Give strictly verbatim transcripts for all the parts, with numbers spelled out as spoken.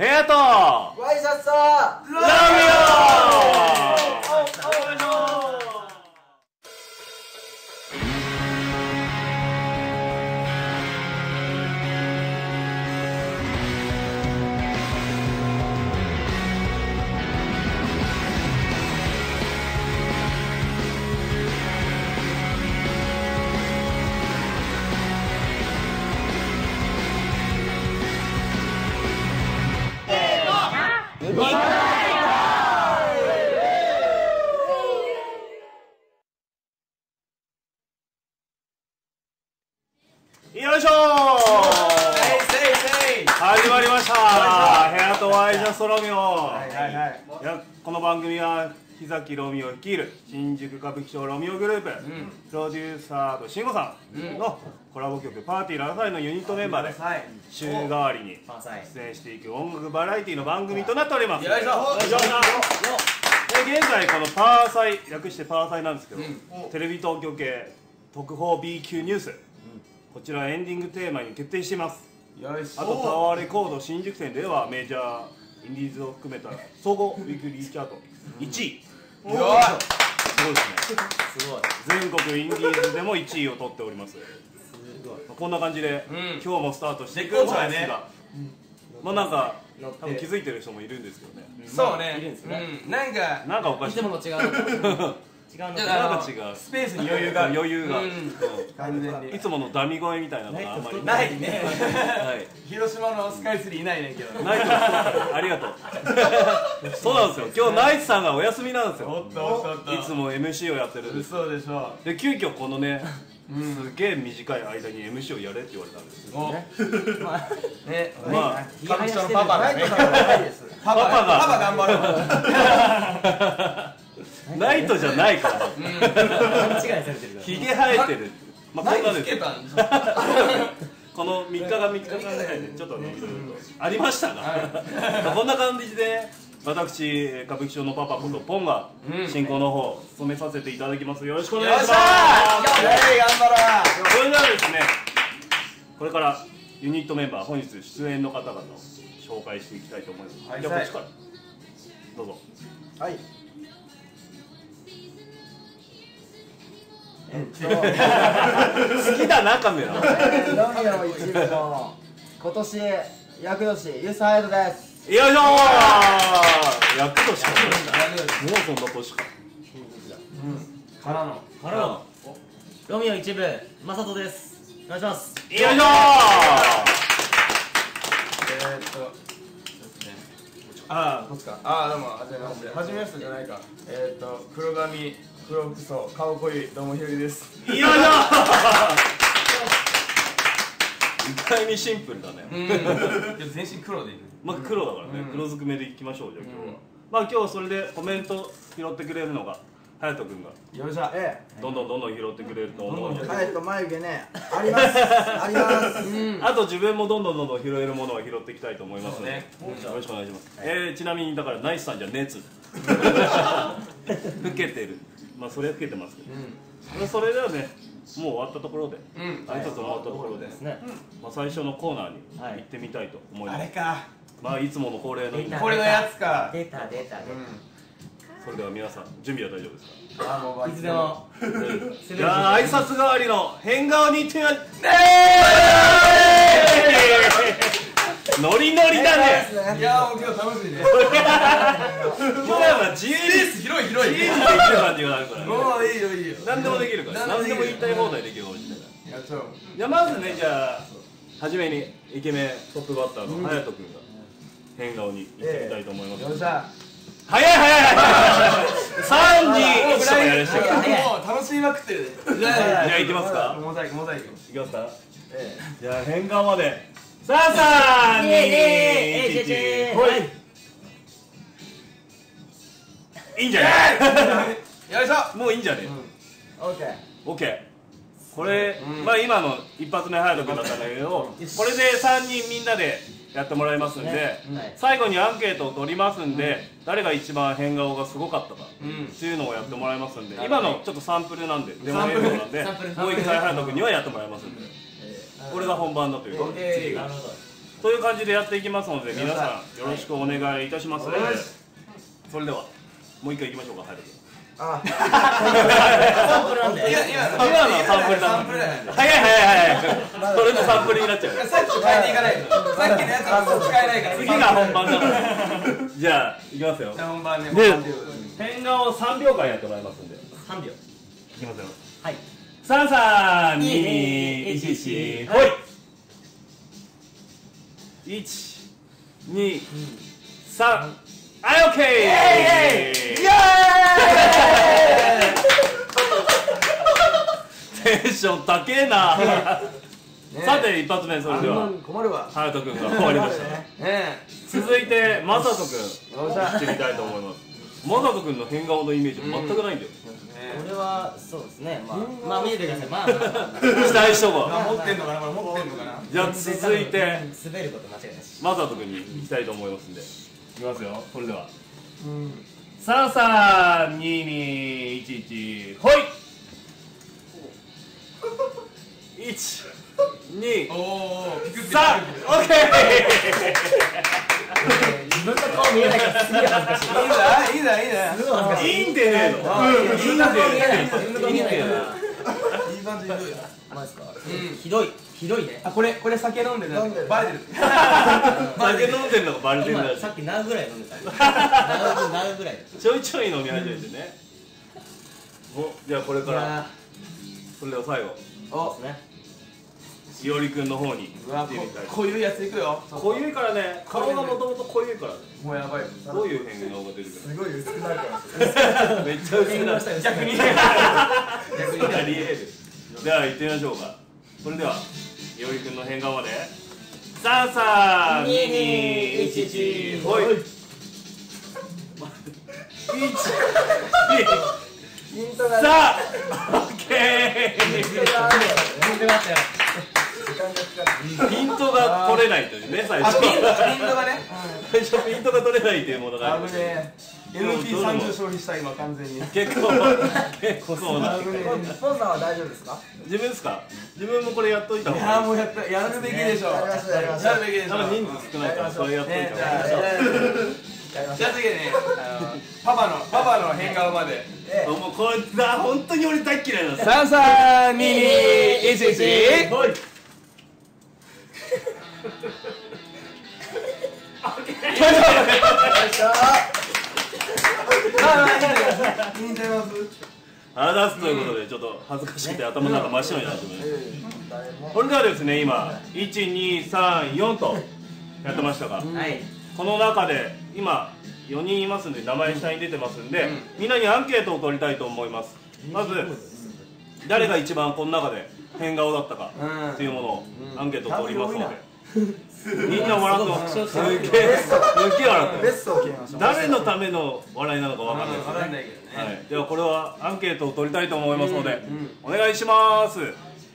部屋とワイシャツとラミよいしょー。始まりました。部屋とワイシャツロミオ。いや、この番組は木崎ロミオ率いる新宿歌舞伎町ロミオグループ、うん、プロデューサーと慎吾さんのコラボ曲「パーティーラサイ」のユニットメンバーで週替わりに出演していく音楽バラエティの番組となっております。よいしょ。で現在このパーサイ、略してパーサイなんですけど、うん、テレビ東京系特報 ビー 級ニュース、うん、こちらエンディングテーマに決定しています。あとタワーレコード新宿店ではメジャーインディーズを含めた総合ウィークリーチャートいちい、すごいですね。すごい。全国インディーズでもいちいを取っております。こんな感じで、うん、今日もスタートしていくんですが、ね、まあなんか多分気づいてる人もいるんですけどね。 そうね。いるんですね。うん、なんかなんかおかしい。 いつもの違う。違うの。 なんか違う。 スペースに余裕が余裕が。 完全に。 いつものダミ声みたいなのがあんまりないね。はい。広島のスカイツリーいないねんけど。 ナイツありがとう。そうなんですよ。今日ナイツさんがお休みなんですよ。 おっとおっとおっと。 いつも エムシー をやってるんです。 そうでしょう。で急遽このね。すげえ短い間に エムシー をやれって言われたんですよね。 ね、 まあ歌舞伎町のパパがね、 パパがパパ頑張る。ナイトじゃないから。勘違いされてるから。 ひげ生えてる。まあこんなです。このみっかがみっかかんぐらいでちょっとありましたが、こんな感じで。私、歌舞伎町のパパことポンが進行の方務めさせていただきます。よろしくお願いします。 頑張ろう。それではですね、これからユニットメンバー本日出演の方々を紹介していきたいと思います。じゃあこっちからどうぞ。 はい。 えっと好きだなカメラ。 ロミオ一部の今年厄年ユースハイドです。 よいしょー。役年か。もうそんな年か。 からのからのロミオ一部マサトです。お願いします。 よいしょー。えーっとああこっちか。ああどうもはじめまして。はじめましてじゃないか。えーっと黒髪黒服装顔濃いどうもひろきです。 よいしょー。意外にシンプルだね。 全身黒でいい。 まあ黒だからね、黒ずくめでいきましょう。じゃあ今日はまあ今日それでコメント拾ってくれるのが隼人君がよいしょ。 どんどんどんどん拾ってくれると思うので、 隼人眉毛ねありますあります。 あと自分もどんどんどんどん拾えるものは拾っていきたいと思いますのでよろしくお願いします。えちなみにだからナイスさんじゃ熱老けてる、まあそれは老けてますけど、それではねもう終わったところで挨拶終わったところでまあ最初のコーナーに行ってみたいと思います。 あれか、 まあいつもの恒例のこれのやつか。 出た出た。 それでは皆さん準備は大丈夫ですか？あもういつでも。 じゃあ挨拶代わりの変顔に行ってみましょう。ノリノリだね。 いやもう今日楽しいね。 今日は自由に広い広い。 自由にできる感じがあるから。 もういいよいいよ。 何でもできるから。何でも言いたい放題できるかもしれない。 やっちゃおう。 じゃあまずねじゃあ初めにイケメントップバッターの隼人君が変顔に行ってみたいと思います。 よっしゃ。 早い早い早い。三二一とやるし。 もう楽しみまくってる。 じゃあ行きますか。 モザイクモザイク。 行きますか。じゃあ変顔まで。さあさんにいちほい。いいんじゃない？ よいしょ。 もういいんじゃね？ オッケー。 オッケー。これまあ今の一発目隼人君だったんだけど、これでさんにんみんなでやってもらいますんで、最後にアンケートを取りますんで、誰が一番変顔がすごかったかっていうのをやってもらいますんで、今のちょっとサンプルなんで、デモ映像なんで、もう一回隼人君にはやってもらいますんで、これが本番だということで、次が。 という感じでやっていきますので、皆さんよろしくお願いいたします。それではもう一回いきましょうか。はい、 あサンプルなんで。 今のはサンプルだ。早い早い早い。それのサンプルになっちゃう。 さっきと変えていかないと。さっきのやつはもう使えないから。 次が本番だから。じゃあいきますよ。 じゃあ本番ね。 で、変顔をさんびょうかんやってもらいますんで。 さんびょう。 いきますよ。 はい。 さんさんににいちいちほい。いちにさん。はい、オッケー。イエーイ。テンション高えな。さて一発目、それでは困るわ。 隼人君が終わりました。続いてマサト君行ってみたいと思います。マサト君の変顔のイメージ全くないんだよ。 俺はそうですね。まあまあ見えてください。まあ期待しとこう。 持ってんのかな、これ持ってんのかな。 じゃあ続いて滑ること間違いないし。 マサト君に行きたいと思いますんで、いきますよ。それではさんさんににいちいちほい。いちにさん。オッケー。 自分の顔見えないからすげえ恥ずかしい。 いいんだ、いいんだ、いいんだ。 すごい恥ずかしい。 いいんでねえの。 自分の顔見えない。自分の顔見えないから。 いい感じで。 マジですか。ひどいひどいね。 あ、これこれ酒飲んでる。 飲んでるバレてる。 酒飲んでるのがバレてるんだ。 今さっき何ぐらい飲んでた。何何ぐらい。 ちょいちょい飲み始めてね。お、じゃあこれからそれでは最後お、 ね。 しおりくんの方にうわ、 行ってみたい。 こういうやついくよ。 濃ゆいからね、顔がもともと濃ゆいからね。 もうやばい。 どういう変顔が出るか。 すごい薄くなるかもしれない。 めっちゃ薄くなる。 逆に。 逆にありえる。では行ってみましょうか。それではしおりくんの変顔までさんさんににいちいちほい。いちヒントがさあ、オッケー。 本当だったよ。 ピントが取れないというね、最あ、 初。 ピント、ピントがね。 最初ピントが取れないというものがありま危す。 ねえ。エムピーさんじゅう 消費した今完全に。 結構結構そうな。 スポンサーは大丈夫ですか？ 自分ですか？自分もこれやっといた方いやがいい。 もうやったやるべきでしょ。 やりましょうやりましょうやるべきでしょ。 多分人数少ないからそれやっといね、じた方がいい。 ゃあじゃあ次ね、パパのパパの変顔まで。 もうこれだ、本当に俺大嫌いなんです。 三三二二一一。 ほい。 いいんちゃいます。 あらすということでちょっと恥ずかしくて頭の中真っ白になってます。それではですね、今いちにさんよんとやってましたが、 はい。 この中で今よにんいますんで名前下に出てますんで、みんなにアンケートを取りたいと思います。まず誰が一番この中で変顔だったかっていうものをアンケートを取りますので、みんな笑ってます。すげえすげえ笑ってます。 ベストを決めましょう。 誰のための笑いなのかわかんないですわかんなね。 いけどね。 はい、ではこれはアンケートを取りたいと思いますので、お願いします。 ね、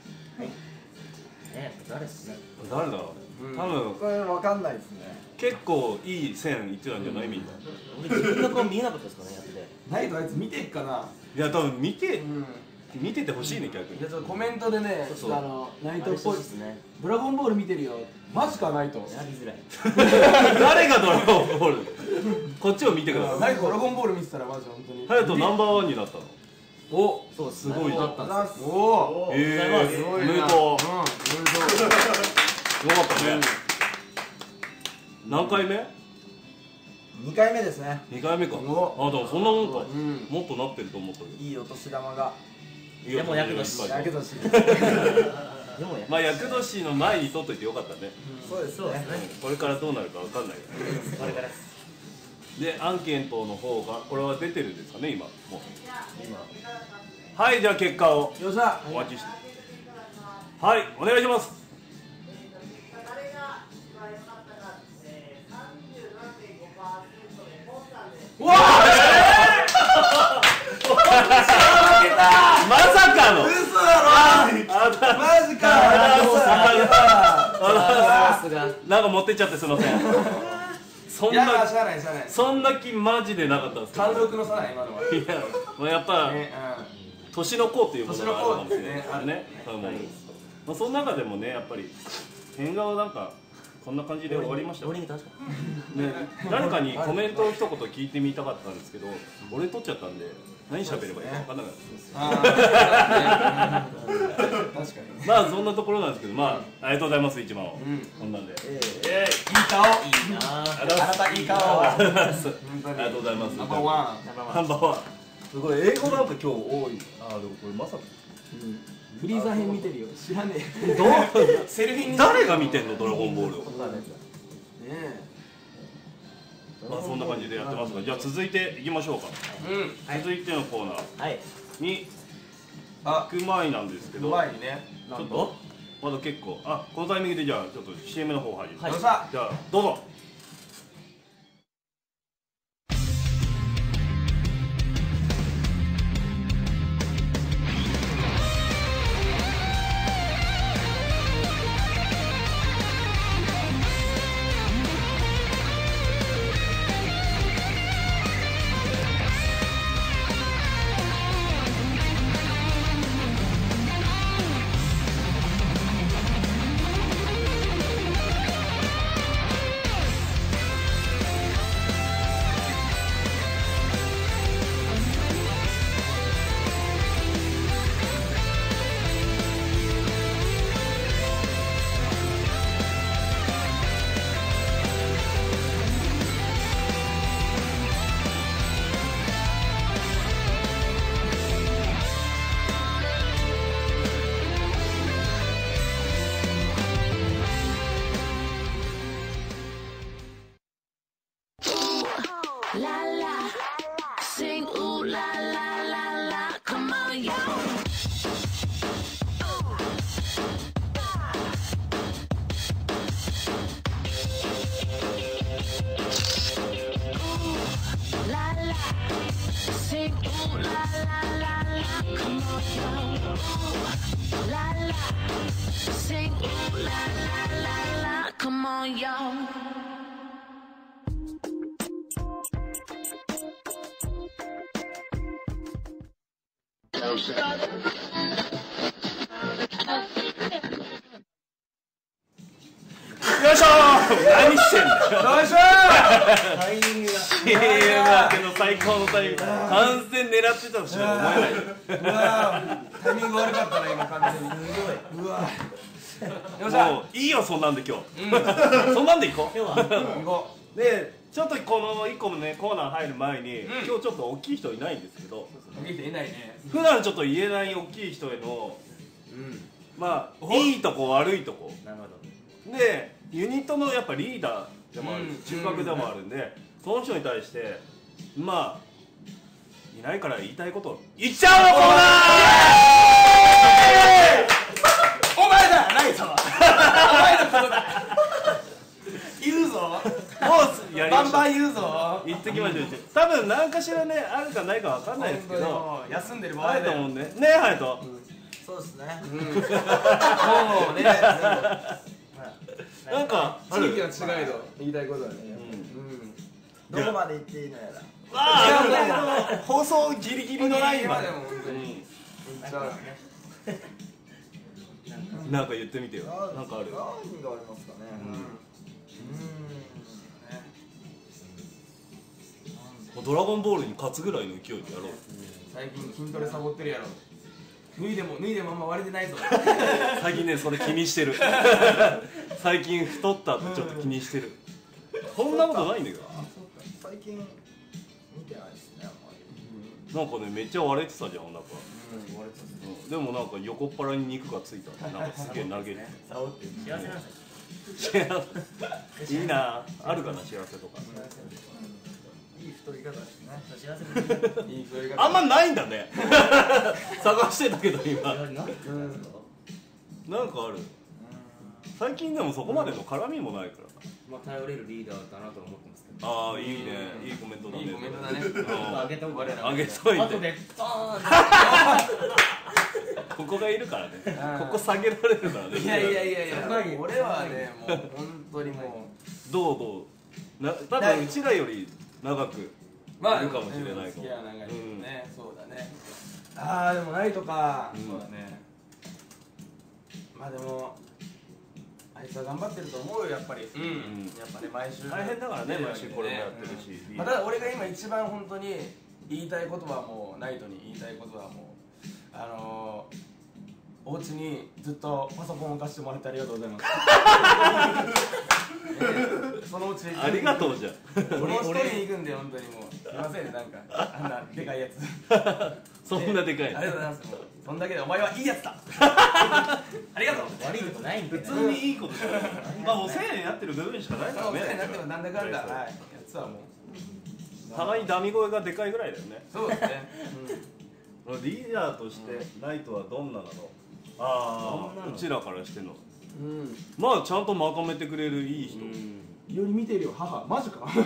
誰ですね。 誰だろう。多分これわかんないですね。 結構いい線いってたんじゃないみんな。 俺自分の顔見えなかったですかね、やってて。 ナイトあいつ見てっかな。 いや多分見てうん。 見ててほしいね逆にじゃあ。ちょっとコメントでね、 そうあのナイトっあれそぽいうですね。 ドラゴンボール見てるよ。マジかナイト。 やりづらい。 誰がドラゴンボール。こっちを見てください。 ナイトドラゴンボール見てたらマジ本当に。 隼人ナンバーワンになったの。 お、 そうすごいじゃんだったんです。 おお。 ええ、 すごいな。 おめでとう。 うん、おめでとう。 すごかったね。何回目？ 二回目ですね。 二回目か。あ、でおもそんなもんか。 うんもっとなってると思ったけど。 いいお年玉が。 いやでも厄年いやいっぱいやけどし。 でもや。 まあ厄年の前に取っといてよかったね。 そうですね。 これからどうなるかわかんないよね。 これからです。 でアンケートの方がこれは出てるんですかね今もう。 今。 はい、じゃあ結果をよっしゃ。 お待ちして。はい、お願いします。 誰が一番良かったか、えー、さんじゅうななてんごパーセントでポンさんです。 うわまさかの。 嘘だろ。マジか。 さすが。 なんか持ってっちゃってすみません。そんいや、 なしゃあないしゃあない。 そんな気マジでなかったんですけど。 貫禄の差ない今のは。 いや、まあやっぱね、 年の子っていうものがあるかもしれない年の子ですね。そう思う。まあその中でもねやっぱり変顔なんかそんな感じで終わりました。 俺に確かね、誰かにコメントを一言聞いてみたかったんですけど、俺取っちゃったんで何喋ればいいか分かんなかったです。 確かに。 まあそんなところなんですけど、まあありがとうございます一番を。こんなんで。 いい顔。 いいなぁ。 あなたいい顔。 ありがとうございます。 ナンバーワナンバーワン。すごい英語なんか今日多い。ああでもこれまさか。 フリーザ編見てるよ。知らねえ。 どう？ ン。セルフィーに。 誰が見てんのドラゴンボールを。 ねえ。 まあそんな感じでやってますが、じゃあ続いていきましょうか。 うん。 続いてのコーナーはい。 にあ、 行く前なんですけど、 前にね。 ちょっとまだ結構あこのタイミングでじゃあちょっと シーエム の方入ります。 どうした。 じゃあどうぞ。よいしょー。何してんだよ。 どうしよタイミングが。 シーエム 明けの最高のタイミング。完全狙ってたとしか思えない。 う。うわー、タイミング悪かったな今完全に。うわ。よっしゃ。 もういいよそんなんで今日。そんなんで行こう。 今日は行こでちょっとこのいっこもねコーナー入る前に、 ん今日ちょっと大きい人いないんですけど、 う。見ていないね。 普段ちょっと言えない大きい人へのうん。 まあいいとこ悪いとこなるほど。 でユニットのやっぱリーダーでもあるうんし中核でもあるんで、その人に対してまあいないから言いたいこと言っちゃおうコーナー。 お前だライトは。お前のことだ。言うぞ。 もうやりましょう。 バンバン言うぞ。 言ってきましょう。多分何かしらねあるかないかわかんないですけど、 もう休んでる場合ハヤだよ。 トもんねねえハヤト。 そうですね。 もうね。 なんかある。 地域は違いど言いたいことはね。 どこまで行っていいのやら。 ああ放送ギリギリのラインまで。 でも本当に。 うんなんか言ってみてよ。なんかある。 何がありますかね。 もうドラゴンボールに勝つぐらいの勢いでやろう。 最近筋トレサボってるやろ。脱いでも脱いでもあんま割れてないぞ。 最近ねそれ気にしてる。最近太ったってちょっと気にしてる。そんなことないんだけど。 最近見てないですね。あんまり。 なんかねめっちゃ割れてたじゃんお腹。 うん割れてた。 うんでもなんか横っ腹に肉がついた。なんかすげえ投げる。 幸せなんですよ。 幸せ。いいな。あるかな幸せとか。 いい太り方ですね。 幸せに。 いい太り方。 あんまないんだね。探してたけど今。なんかある。最近でもそこまでの絡みもないから。 まあ頼れるリーダーだなとは思ってますけど。 ああいいね。いいコメントだね。 いいコメントだね。 うんあげておくれ。 あげといて。 後でドーン。 ここがいるからね。ここ下げられるからね。 いやいやいやいや。俺はねもう本当にもう。 どうどう。な多分うちらより長くいるまあかもしれないかも。 付き合いは長いけどね。そうだね。ああでもないとか。 うんそうだね。まあでもあいつは頑張ってると思うよやっぱり。うん。やっぱね毎週大変だからね、毎週これもやってるし。 まあただ俺が今一番本当に言いたいことはもうナイトに言いたいことはもうあのー。お家にずっとパソコンを貸してもらってありがとうございます。そのうちありがとうじゃん。 俺一人に行くんで本当にもうすいませんねなんかあんなでかいやつ。 そんなでかい。 ありがとうございます。そんだけでお前はいいやつだ。ありがとう。 悪いことないんだよ。 普通にいいことじゃない。まあお世話になってる部分しかないからね。 お世話になってもなんだかんだはいやつはもうたまにダミ声がでかいぐらいだよね。 そうですね。 リーダーとしてナイトはどんななの？ああ、うちらからしての。まあちゃんとまとめてくれるいい人。 より見てるよ母マジか。ハ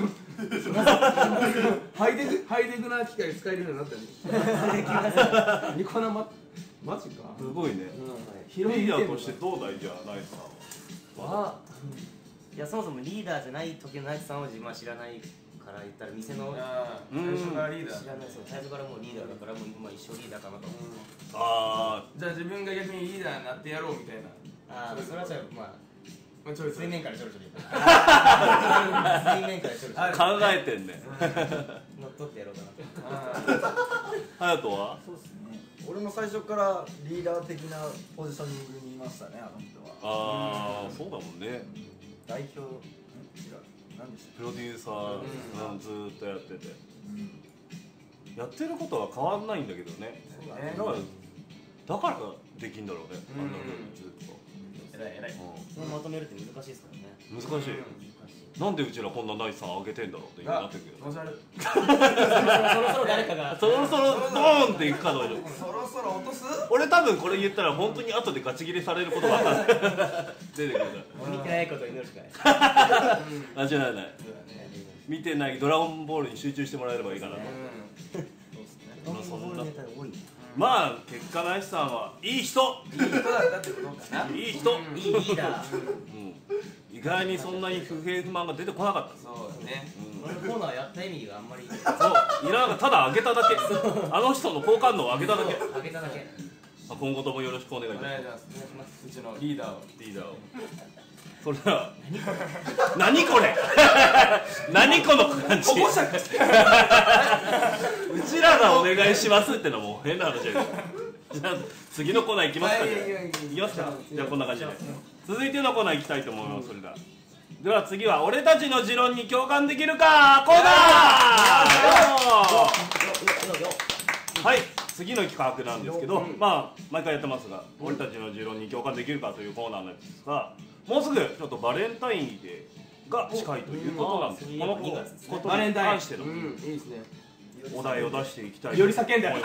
イテクハイテクな機械使えるようになったね。ニコ生マジか。 すごいね。リーダーとしてどうだいじゃあナイトさんは。いやそもそもリーダーじゃない時のナイトさんを自分は知らないから言ったら店の最初からリーダー。 知らないそう最初からもうリーダーだからもうまあ一生リーダーかなと思う。 ああ。 じゃあ自分が逆にリーダーになってやろうみたいな。 ああそれはじゃあまあ。 ちょい水面からちょろちょろ水面からちょろちょろ考えてんね。 乗っ取ってやろうかなと。ハヤトは？ そうですね。俺も最初からリーダー的なポジショニングにいましたね、あの人は。 ああ、そうだもんね。 代表、違う、何でしたっけ？ プロデューサーずーっとやってて。やってることは変わんないんだけどね。だからだからできんだろうね。あんなふうにずっと。 偉い偉い。 そのまとめるって難しいですからね。 難しい。なんでうちらこんなナイスさんあげてんだろうって今なってるけど。 そろそろ誰かがそろそろドーンっていくかどうか。 そろそろ落とす？ 俺多分これ言ったら本当に後でガチ切れされることが出てくるから。 見てないことを祈るしかない。 間違いない。見てないドラゴンボールに集中してもらえればいいかなと。 ドラゴンボールネタ多い。 まあ結果ナイスさんはいい人。 いい人だったってことかな。 いい人。 いいリーダー。 意外にそんなに不平不満が出てこなかった。 そうですね。 俺のコーナーやった意味があんまり。 そう、いらなかった。ただ上げただけ。あの人の好感度を上げただけ。 上げただけ。 今後ともよろしくお願いします。 お願いします。うちのリーダーを。 リーダーを。それでは。何これ。何この感じ。うちらがお願いしますってのはもう変な話だけど。じゃあ次のコーナー行きますかね。行きますか。じゃあこんな感じで。続いてのコーナー行きたいと思います。それでは。では次は俺たちの持論に共感できるかコーナー。はい。次の企画なんですけど、まあ毎回やってますが、俺たちの持論に共感できるかというコーナーなんですが、もうすぐちょっとバレンタインデーが近いということなんです。このことに関してのお題を出していきたい。 より叫んで。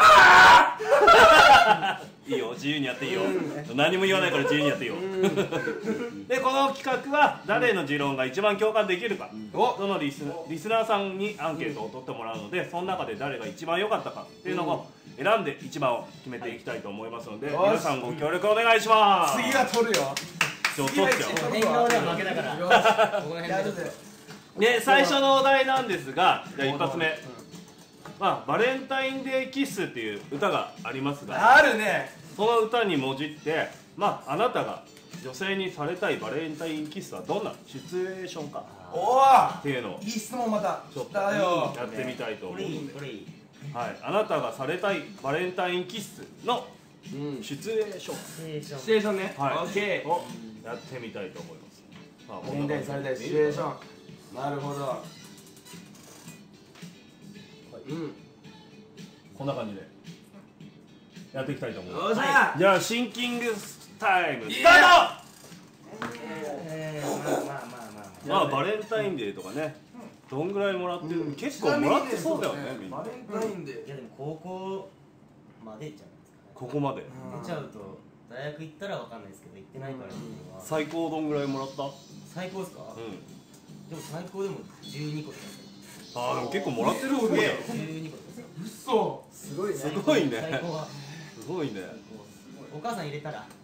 いいよ、自由にやっていいよ。何も言わないから自由にやっていいよ。で、この企画は誰の持論が一番共感できるか、そのリスリスナーさんにアンケートを取ってもらうので、その中で誰が一番良かったかっていうのを選んで一番を決めていきたいと思いますので、皆さんご協力お願いします。 次は取るよ。 ちょっと取っちゃう。 変顔では負けだから。この辺で。 で、最初のお題なんですが、じゃあ一発目。まあ、バレンタインデーキッスっていう歌がありますが、 あるね。 その歌にもじって、まあ、あなたが女性にされたいバレンタインキッスはどんなシチュエーションかおお。 っていうのをいい質問また。 ちょっと来たよ。 やってみたいと思うので、 これいい。 はい、あなたがされたいバレンタインキッスのシチュエーション、 シチュエーション。 シチュエーションね。 はい、 オッケー。 をやってみたいと思います。さあバレンタインされたいシチュエーション。なるほど。うん。 こんな感じでやっていきたいと思います。 よっしゃ。 じゃあシンキングタイムスターええ、まあまあまあまあ。 ト。まあバレンタインデーとかね、どんぐらいもらってる、結構もらってそうだよね、みんな。 バレンタインデー。 いやでも高校までじゃないですかね。 ここまで出ちゃうと大学行ったらわかんないですけど行ってないからっていうのは最高どんぐらいもらった？うん。 最高ですか？でも最高でもじゅうにことですよ。 ああ、でも結構もらってる方じゃん。 じゅうにこですよ。 嘘。 すごいね。 すごいね。 最高はすごいね。 お母さん入れたら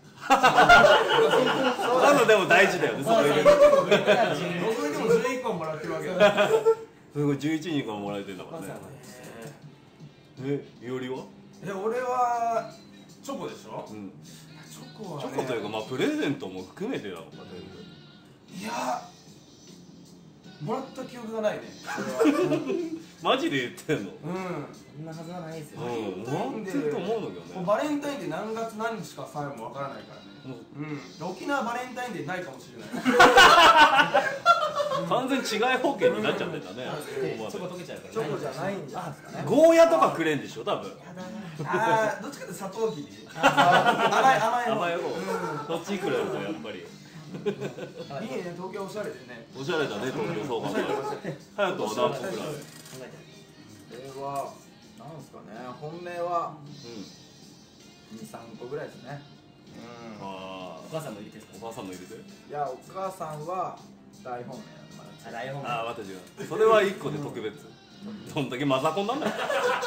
まだでも大事だよね。 お母さん入れたらじゅうにこ。 僕でもじゅういっこもらってるわけだ。 すごいじゅういちにんからもらえてんだからね。え、いおりは？ え、俺はチョコでしょ？ うん。 チョコはチョコというかまあプレゼントも含めてなのか全部。 いやーもらった記憶がないねマジで言ってんの？ うんそんなはずはないですよ。 うんなんてと思うんだけどね。 バレンタインデー何月何日かさえもわからないからねうん沖縄バレンタインデーないかもしれない完全に違い保険になっちゃってんだね。 チョコ溶けちゃうから。 チョコじゃないんじゃないですかね。 ゴーヤとかくれんでしょ多分。 ああどっちかって砂糖切り甘い甘いの甘い方。そっちくれるとやっぱり。 いいね東京おしゃれでねおしゃれだね東京そう考えたら。隼人は何個くらい？ これはなんですかね。本命はうん。 にさんこぐらいですね。 あお母さんも入れてるんですか？ お母さんの入れてる？ いやお母さんは大本命まだあ、台本。 ああ私が。それはいっこで特別。どんだけマザコンなんだよ。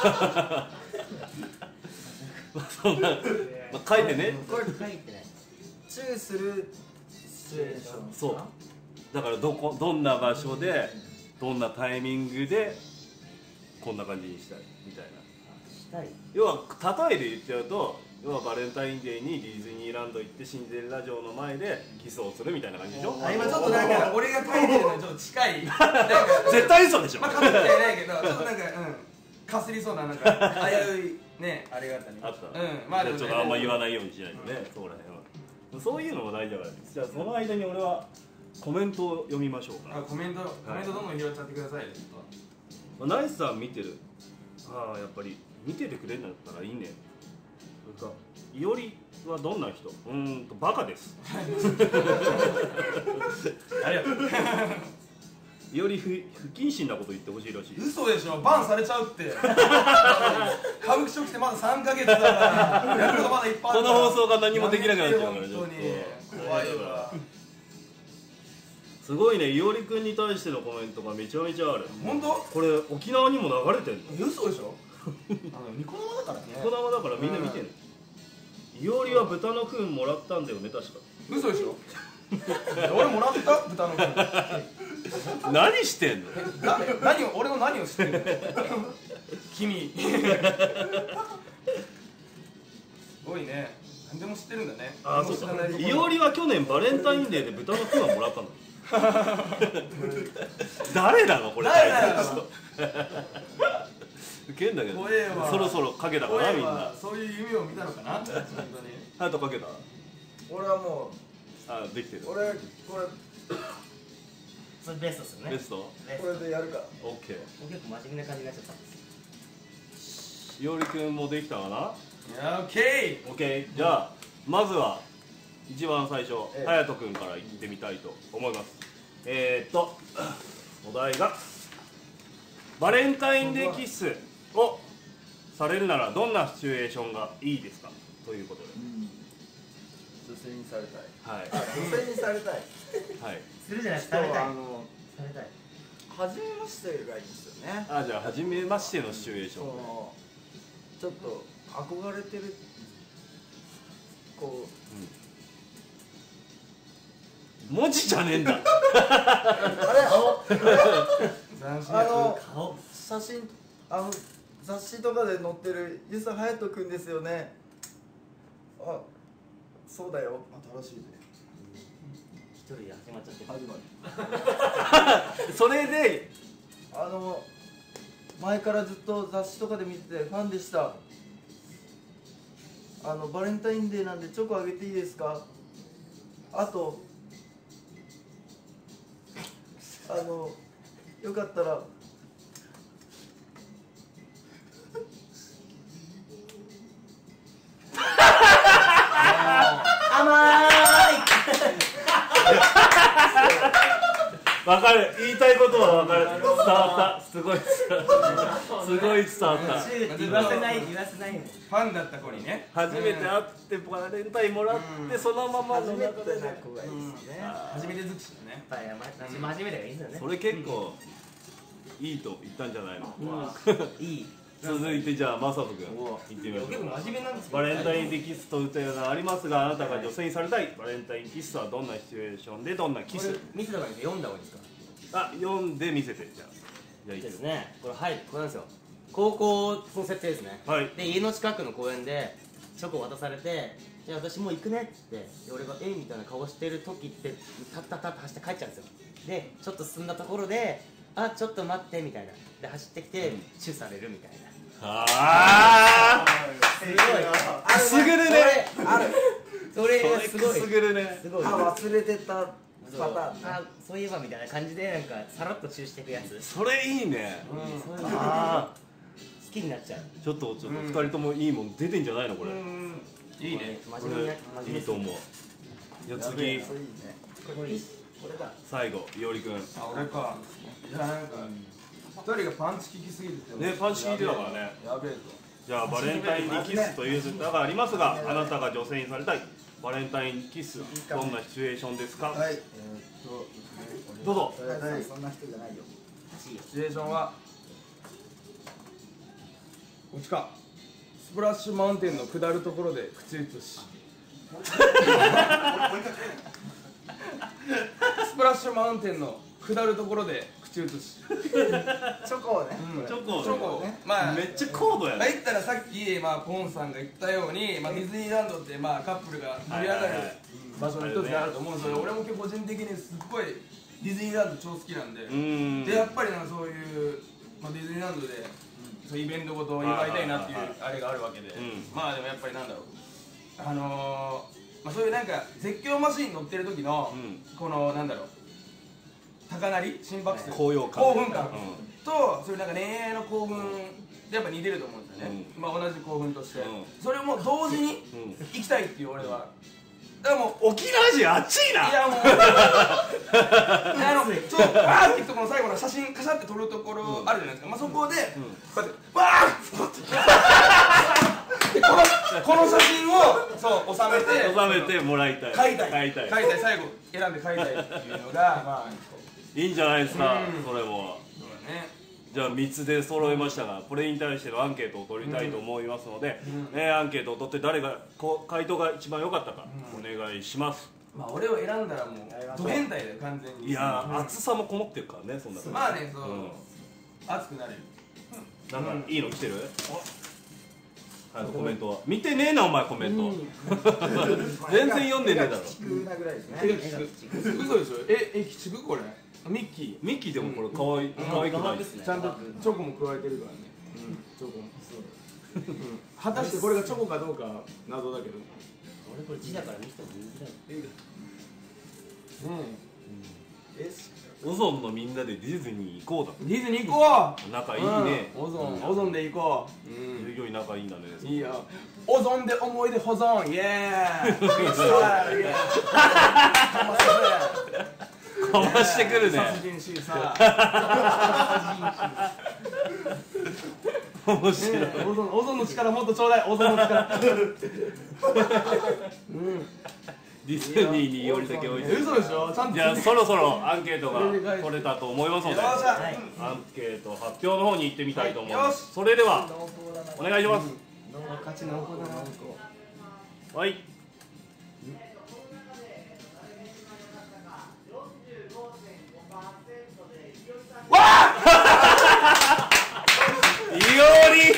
そんな、まあ、書いてね。 これ書いてない。 チューするシチュエーション。 そう。だからどこどんな場所でどんなタイミングでこんな感じにしたいみたいな。 したい。 要は例えで言っちゃうと、要はバレンタインデーにディズニーランド行ってシンデレラ城の前でキスをするみたいな感じでしょ。 あ今ちょっとなんか俺が書いてるのにちょっと近いなんか絶対嘘でしょ。 まあかぶってはいないけどちょっとなんかうんかすりそうななんか危ういねありがたにあった。 うんまあでもねちょっとあんま言わないようにしないとね。そこら辺は。そういうのも大事だから。じゃあその間に俺はコメントを読みましょうか。 あコメントコメントどんどん拾っちゃってくださいよちょっナイスさん見てる。ああやっぱり見ててくれるんだったらいいね。それかいおりはどんな人？うーんとバカです。 とありがとういおり不不謹慎なこと言ってほしいらしい。 嘘でしょバンされちゃうって歌舞伎町来てまださんかげつだからやることまだいっぱいあるからこの放送が何もできなくなっちゃうから本当にちょっと怖いわすごいね、いおりくんに対してのコメントがめちゃめちゃある。 本当これ沖縄にも流れてんの。 え嘘でしょあのニコ生だからねニコ生だからみんな見てんの。いおりは豚の糞もらったんだよね確か。 嘘でしょ俺もらった豚の糞何してんの。 な何を俺の何を知ってるの君すごいね何でも知ってるんだねああそうか。 知らないいおりは去年バレンタインデーで豚の糞をもらったの。誰なのこれ。 誰だよウケんだけど怖えわそろそろかけたか怖いなみんな。 わそういう夢を見たのかな本当にハヤトかけた。 俺はもあできてるう俺これそれベストですよね。 ベスト。 ベスこれでやるから。 オッケー。 ト。結構真面目な感じになっちゃったんです。 いおりくんもできたかな。 いやオッケオッケー。じゃあまずは一番最初ええはやとくんから行ってみたいと思います。えー、っとお題がバレンタインデーキッスをされるならどんなシチュエーションがいいですかということで。 女性にされたい。 はいあ女性にされたい。 はい。 するじゃないです人か。食べたいはあ。のされたい。 初めましてがいいんですよね。 あじゃあ初めましてのシチュエーション。 そのちょっと憧れてるこ文字じゃねえんだ。 うあれ斬新あの顔。 写真あの雑誌とかで載ってるユサハヤトくんですよね。あそうだよ。新しいね。 一人で始まっちゃってる。 始まる。 それであの前からずっと雑誌とかで見ててファンでした。あのバレンタインデーなんでチョコあげていいですか。あとあのよかったら甘い。 わかる、言いたいことはわかる。伝わった。すごい伝わった。すごい伝わった。 言わせない言わせないもん。 ファンだった子にね初めて会ってバレンタインもらってそのままの初め流れでてな子がいいですね。 初めて尽くしだねやっぱりま真面目でがいいんだよね。 それ結構いいと言ったんじゃないの。 いい。 続いてじゃあマサト君行ってみましょ結構う。 真面目なんですよ。 バレンタインデーキスと歌うのがありますが、あなたが女性にされたいバレンタインキスはどんなシチュエーションでどんなキス。 これ見せた方がいいですか、読んだ方がいいですか。 あ、読んで見せて。じゃあじゃあいいでですすね、これはい、これなんですよ。高校の設定ですね。 はいで、家の近くの公園でチョコを渡されて、 じゃあ私もう行くねって言ってで俺がえみたいな顔してる時ってタッタッタッと走って帰っちゃうんですよ。でちょっと進んだところであちょっと待ってみたいなで走ってきてチューされるみたいな。 ああすごいくすぐるね。 あるそれがすくごいすぐるね。 すごいあ忘れてたそうパターンねあそういえばみたいな感じでなんかさらっとチューしていくやつ、 それいいね。 そういうのあ好きになっちゃう。 あちょっとちょっと二人ともいいもん出てんじゃないのこれ。 いいね。 真面目にやこ真面目れいいと思う。じゃあ次それいいねこれいいこれだ最後いおりくん。ねあ俺か。じゃあなんか二人がパンチ効きすぎててパンチ効いてたからね。 やべえぞ。 じゃあバレンタインにキスという歌がありますが、あなたが女性にされたいバレンタインキスどんなシチュエーションですか。 はいどうぞ。 はいそんな人じゃないよシチュエーションはこっちか。スプラッシュマウンテンの下るところで口移しスプラッシュマウンテンの下るところで口移しチョコをねチョコチョコまあめっちゃ高度やね。 まあ言ったらさっき、まあ、ポンさんが言ったように、まあ、ディズニーランドって、まあ、カップルが盛り上がるはいはいはい場所の一つであると思うんですよ、俺も結構個人的にすっごいディズニーランド超好きなんで、 うーん。 でやっぱりなんかそういう、まあ、ディズニーランドで、そういうイベントごとを祝いたいなっていうあれがあるわけで、 うんまあでもやっぱりなんだろうあのーまあ、そういうなんか絶叫マシン乗ってる時の、 うんこのなんだろう高鳴り心拍数高揚感興奮感、 うとそういうなんか恋愛の興奮でやっぱ似てると思うんですよね、まあ同じ興奮として、 うんそれも同時にうん行きたいっていう俺はだからもう沖縄人あっちいな。 いやもうあのちょっとバーっていくとこの最後の写真カシャって撮るところあるじゃないですか、まあ、そこで、こうやってバーッでこのこの写真をそう収めて収めてもらいたい。 買いたい買いたい。 買いたい最後選んで買いたいっていうのがまあいいんじゃないですかうん。 それも。 そうだねじゃあみっつで揃えましたが、これに対してのアンケートを取りたいと思いますので、ね、アンケートを取って誰がこう回答が一番良かったかお願いします。 まあ俺を選んだらもうド変態だよ完全にいやー熱さもこもってるからね、そんなの。 まあねそう、 うん熱くなれるなんかいいの来てる？はい、コメントは見てねえなお前コメント。全然読んでねえだろ。 聞くなぐらいですねえ嘘でしょええ鬼畜これミッキミッキーでもこれ可愛い可愛くない？ ーちゃんとチョコも加えてるからねうんチョコもそう果たしてこれがチョコかどうか謎だけど俺これ字だから見ても見づらい。 ねオゾンのみんなでディズニー行こうだ。 えディズニー行こう仲いいね。 うんオゾンオゾンで行こううん従業員仲いいんだね。 いいよオゾンで思い出保存イエーイかましてくるね。 殺人シーサー面白い。 ねオゾンオゾンの力もっとちょうだいオゾンの力ディズニーによりだけ置いてる。 嘘でしょちゃんとじゃあそろそろアンケートが取れたと思いますので、 よっしゃはいアンケート発表の方に行ってみたいと思いまはいよす。それではお願いします。 脳が勝ちの方だな。 はい。いおり。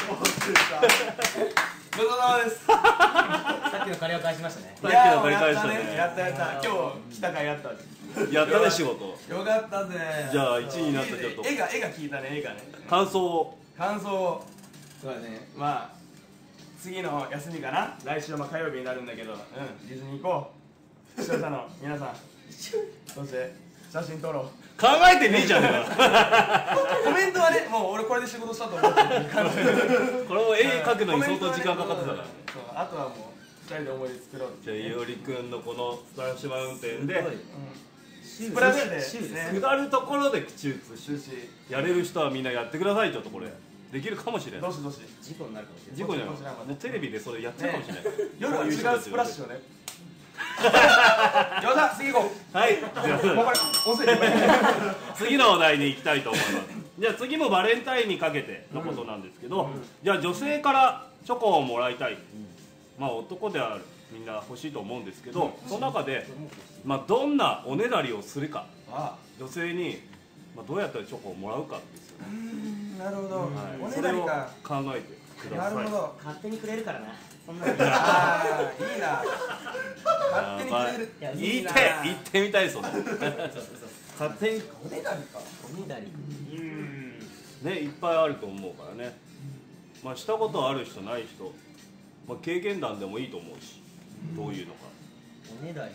ごちそうさまですさっきの借りを返しましたね。 さっきの借り返したねやったやった今日来たからやったやったね仕事。 よかったぜじゃあいちいになったちょっと絵が絵が聞いたね絵がね感想を。 感想をそうだねまあ次の休みかな来週はまあ火曜日になるんだけどうんディズニー行こう視聴者の皆さんそして写真撮ろう考えてねえじゃねえか。 コメントはねもう俺これで仕事したと思ってる感じこれも絵描くのに相当時間かかってたから。 そうあとはもうふたりで思い出作ろうじゃあいおりくんのこのスプラッシュマウンテンでスプラッシュでシューですね下るところで口移し終始やれる人はみんなやってください。ちょっとこれできるかもしれない。 どしどし事故になるかもしれない。 事故じゃないこちらもねもうテレビでそれやっちゃうかもしれない。 夜は違うスプラッシュをねよっしゃ次行こうはい。じゃあもうこれ音声で次のお題に行きたいと思います。じゃあ次もバレンタインにかけてのことなんですけど、じゃあ女性からチョコをもらいたい、まあ男であるみんな欲しいと思うんですけど、その中で、まあ、どんなおねだりをするか、 あ女性に、まあ、どうやったらチョコをもらうかですよね、 なるほどはい、 おねそれをだりか考えてください。 なるほど。 勝手にくれるからな。そんなの。 ああいいな。勝手にくれる。 いや言って言ってみたいですよね。 そうそうそう。 勝手におねだりか。 おねだり。 うんね、いっぱいあると思うからね。まあしたことある人ない人、まあ、経験談でもいいと思うし、どういうのか。 おねだり。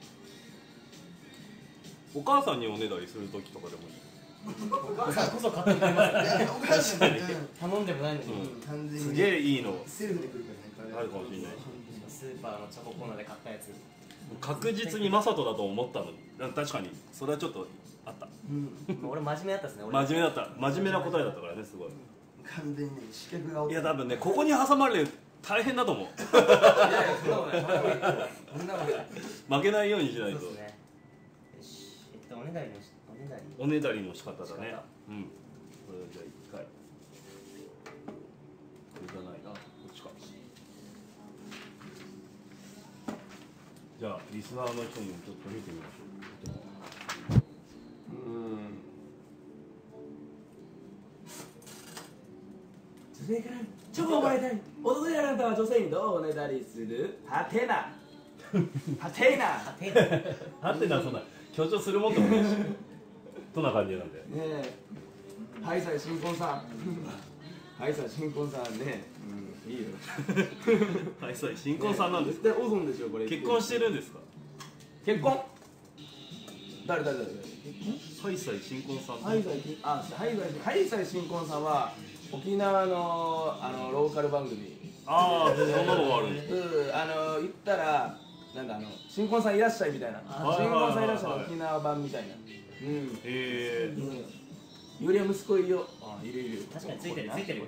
お母さんにおねだりする時とかでもいい。 お母さんこそ勝手にくれますよね。 お母さんに頼んでもないのに。 うん完全にすげえいいのセルフで来るからね。 あるかもしれないし、 スーパーのチョココーナーで買ったやつ。 確実にマサトだと思ったのに、確かにそれはちょっとあった。 俺真面目だったですね。 真面目だった、真面目な答えだったからね、すごい。 完全にね、視覚が。 いや多分ね、ここに挟まれる大変だと思う。 いやいやそんなことない。そんなことない。 負けないようにしないと。 そうですね。よし。えっとおねだりのしおねだり。 おねだりの仕方だね仕方。 うん。これじゃあ一回。これじゃないな。こっちか。じゃあリスナーの人にもちょっと見てみましょうん。女性からチョコをもらいたい。男であなたは女性にどうおねだりする？はてな。はてな。 あ、手だ。 う。はてな、そんな強調するもんでもないし。どんな感じなんで。 ねえ。はいさい新婚さん。はいさい新婚さんね。うんいいよ。 はい、そう新婚さんなんです。 絶対オゾンでしょこれ。 結婚してるんですか。 結婚？誰誰誰？ はい、さい新婚さん。 ハイサイあハイサイハイサイ新婚さんは沖縄のあのローカル番組。 ああ、そんなのがあるんです。 うんあの言ったらなんだあの新婚さんいらっしゃいみたいな。 はい新婚さんいらっしゃいはいはい沖縄版みたいな。うん。 へえ。 うん。よりは息子いるよ。あいるいる。 確かについてるついてる。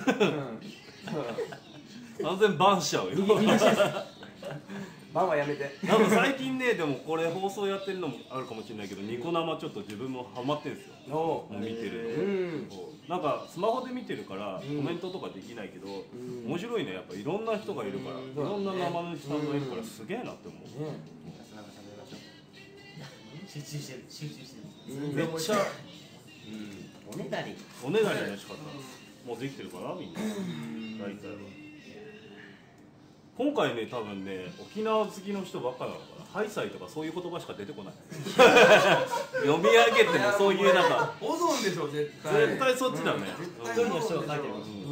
うん。 完全バンしちゃうよ。 バンはやめて。 なんか最近ね、でもこれ放送やってるのもあるかもしれないけど、ニコ生ちょっと自分もハマってるんですよ。 おもう見てるうん。 の。そうなんかスマホで見てるからコんメントとかできないけど、 ん面白いね。やっぱいろんな人がいるから、いろんな生主さんがいるからすげえなって思う。 ね。 なんか喋りましょう。集中してる集中してる。 めっちゃおねだり。 おねだりの仕方もうできてるかな、みんな。大体は。今回ね、多分ね、沖縄好きの人ばっかなのかな。ハイサイとかそういう言葉しか出てこない。読み上げてもそういうなんかオゾンでしょ絶対。 絶対そっちだね。 一人の人が書いてる。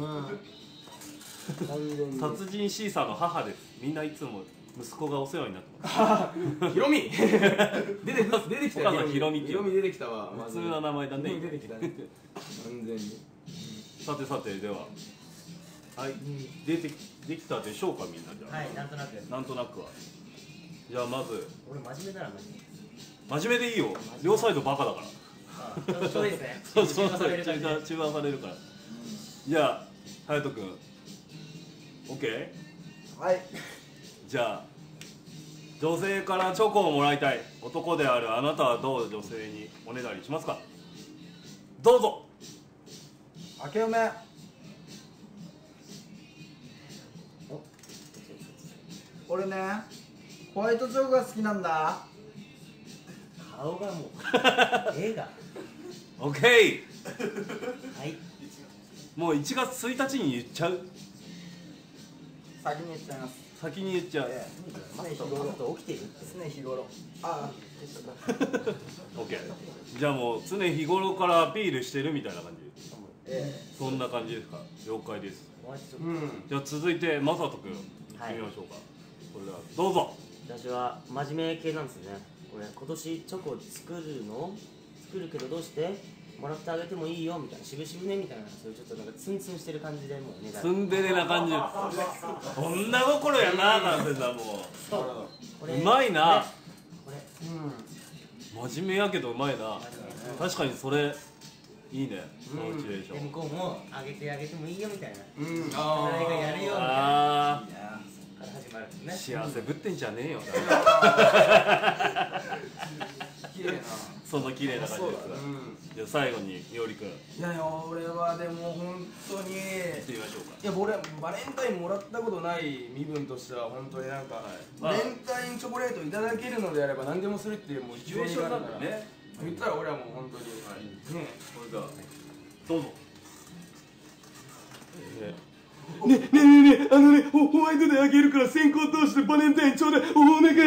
うん。完全に。 殺人シーサーの母です。みんないつも息子がお世話になってます。 ヒロミ。出て出てきたよ。 お母さんヒロミってヒロミ出てきたわ。 普通な名前だね。 出てきたね。完全に。 さてさて、でははい、出てできたでしょうか、みんな。じゃあ、 はい、なんとなく。 なんとなくは。じゃあまず俺真面目だなマジで。 真面目でいいよ。両サイドバカだから。 あ、ちょうどいいですね。 そうそうそう、 中和される感じで中和中和されるから。じゃあ隼人君 OK。 はい。 じゃあ女性からチョコをもらいたい男であるあなたはどう女性におねだりしますか。どうぞ。 明けおめ。俺ね、ホワイトチョコが好きなんだ。 顔がもう映画。 OK。 はい。 もういちがつついたちに言っちゃう。 先に言っちゃいます。 先に言っちゃう。 えマストマスト起きてるってえ常日頃。ああ、 OK。じゃあもう常日頃からアピールしてるみたいな感じ。 えそんな感じですか。了解です。 お前ちょっとうん。 じゃあ続いてマサト君行ってみましょうか。それではどうぞ。 私は真面目系なんですよね。俺今年チョコを作るの作るけどどうしてもらってあげてもいいよみたいな、渋々ねみたいな、そういうちょっとなんかツンツンしてる感じでもうねだツンデレな感じ。女心やな、なんてさ、もこれううまいな。 これ真面目やけどうまいな。確かにそれいいね、そのシチュエーション。 で向こうもあげてあげてもいいよみたいな、 うん。 あれがやるよみたいなあから始まるんですね。 ー、幸せぶってんじゃねえよ。 綺麗な。 その綺麗な感じですが。 うん。 じゃあ最後にいおりくん行いやいや俺はでも本当に。 ってみましょうか。 いや俺バレンタインもらったことない身分としては本当になんか、 まあバレンタインチョコレートいただけるのであれば何でもするっていうもうシチュエーションなんだよね。 言ったら俺はもう本当に、ねこれじゃあどうぞ。えねねねねあのねホホワイトデーあげるから先行通してバレンタインちょうだいおお願い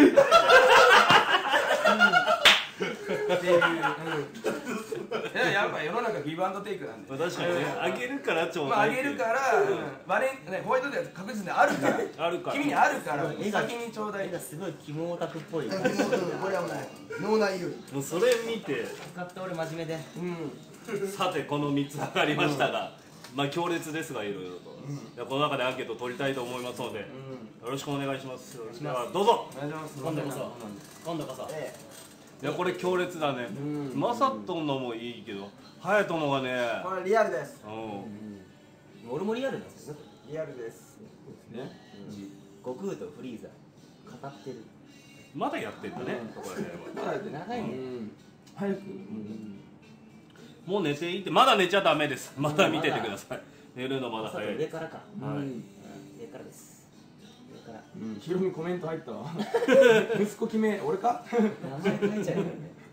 っていう、うん、いややっぱ世の中ギブアンドテイクなんで、 確かにね、あげるからちょうだい、 まあ、あげるから、うん、バレンねホワイトデーは確実にあるからあるから君にあるから絵が先にちょうだい。 絵がすごい肝オタクっぽい。 これはもう脳内有もうそれ見て、 使って俺真面目で。 うん、 さてこのみっつ上がりましたが、まあ強烈ですがいろいろと、いやこの中でアンケートを取りたいと思いますので、よろしくお願いします。ではどうぞ。 お願いします。 今度こそ今度こそ。 いやこれ強烈だね。マサトのもいいけど、ハヤトのがね、 これリアルです。 うん、 俺もリアルなんですよね。 リアルですね、 悟空とフリーザ語ってる。 まだやってんだね、ここら辺は。 まだやって長いね。 早く、 もう寝ていいって、まだ寝ちゃダメです。まだ見ててください。寝るのまだ早い。 上からか。 はい。 上からです。上から。 うん、ヒロミコメント入ったわ息子決め、俺か名前書いちゃうよね。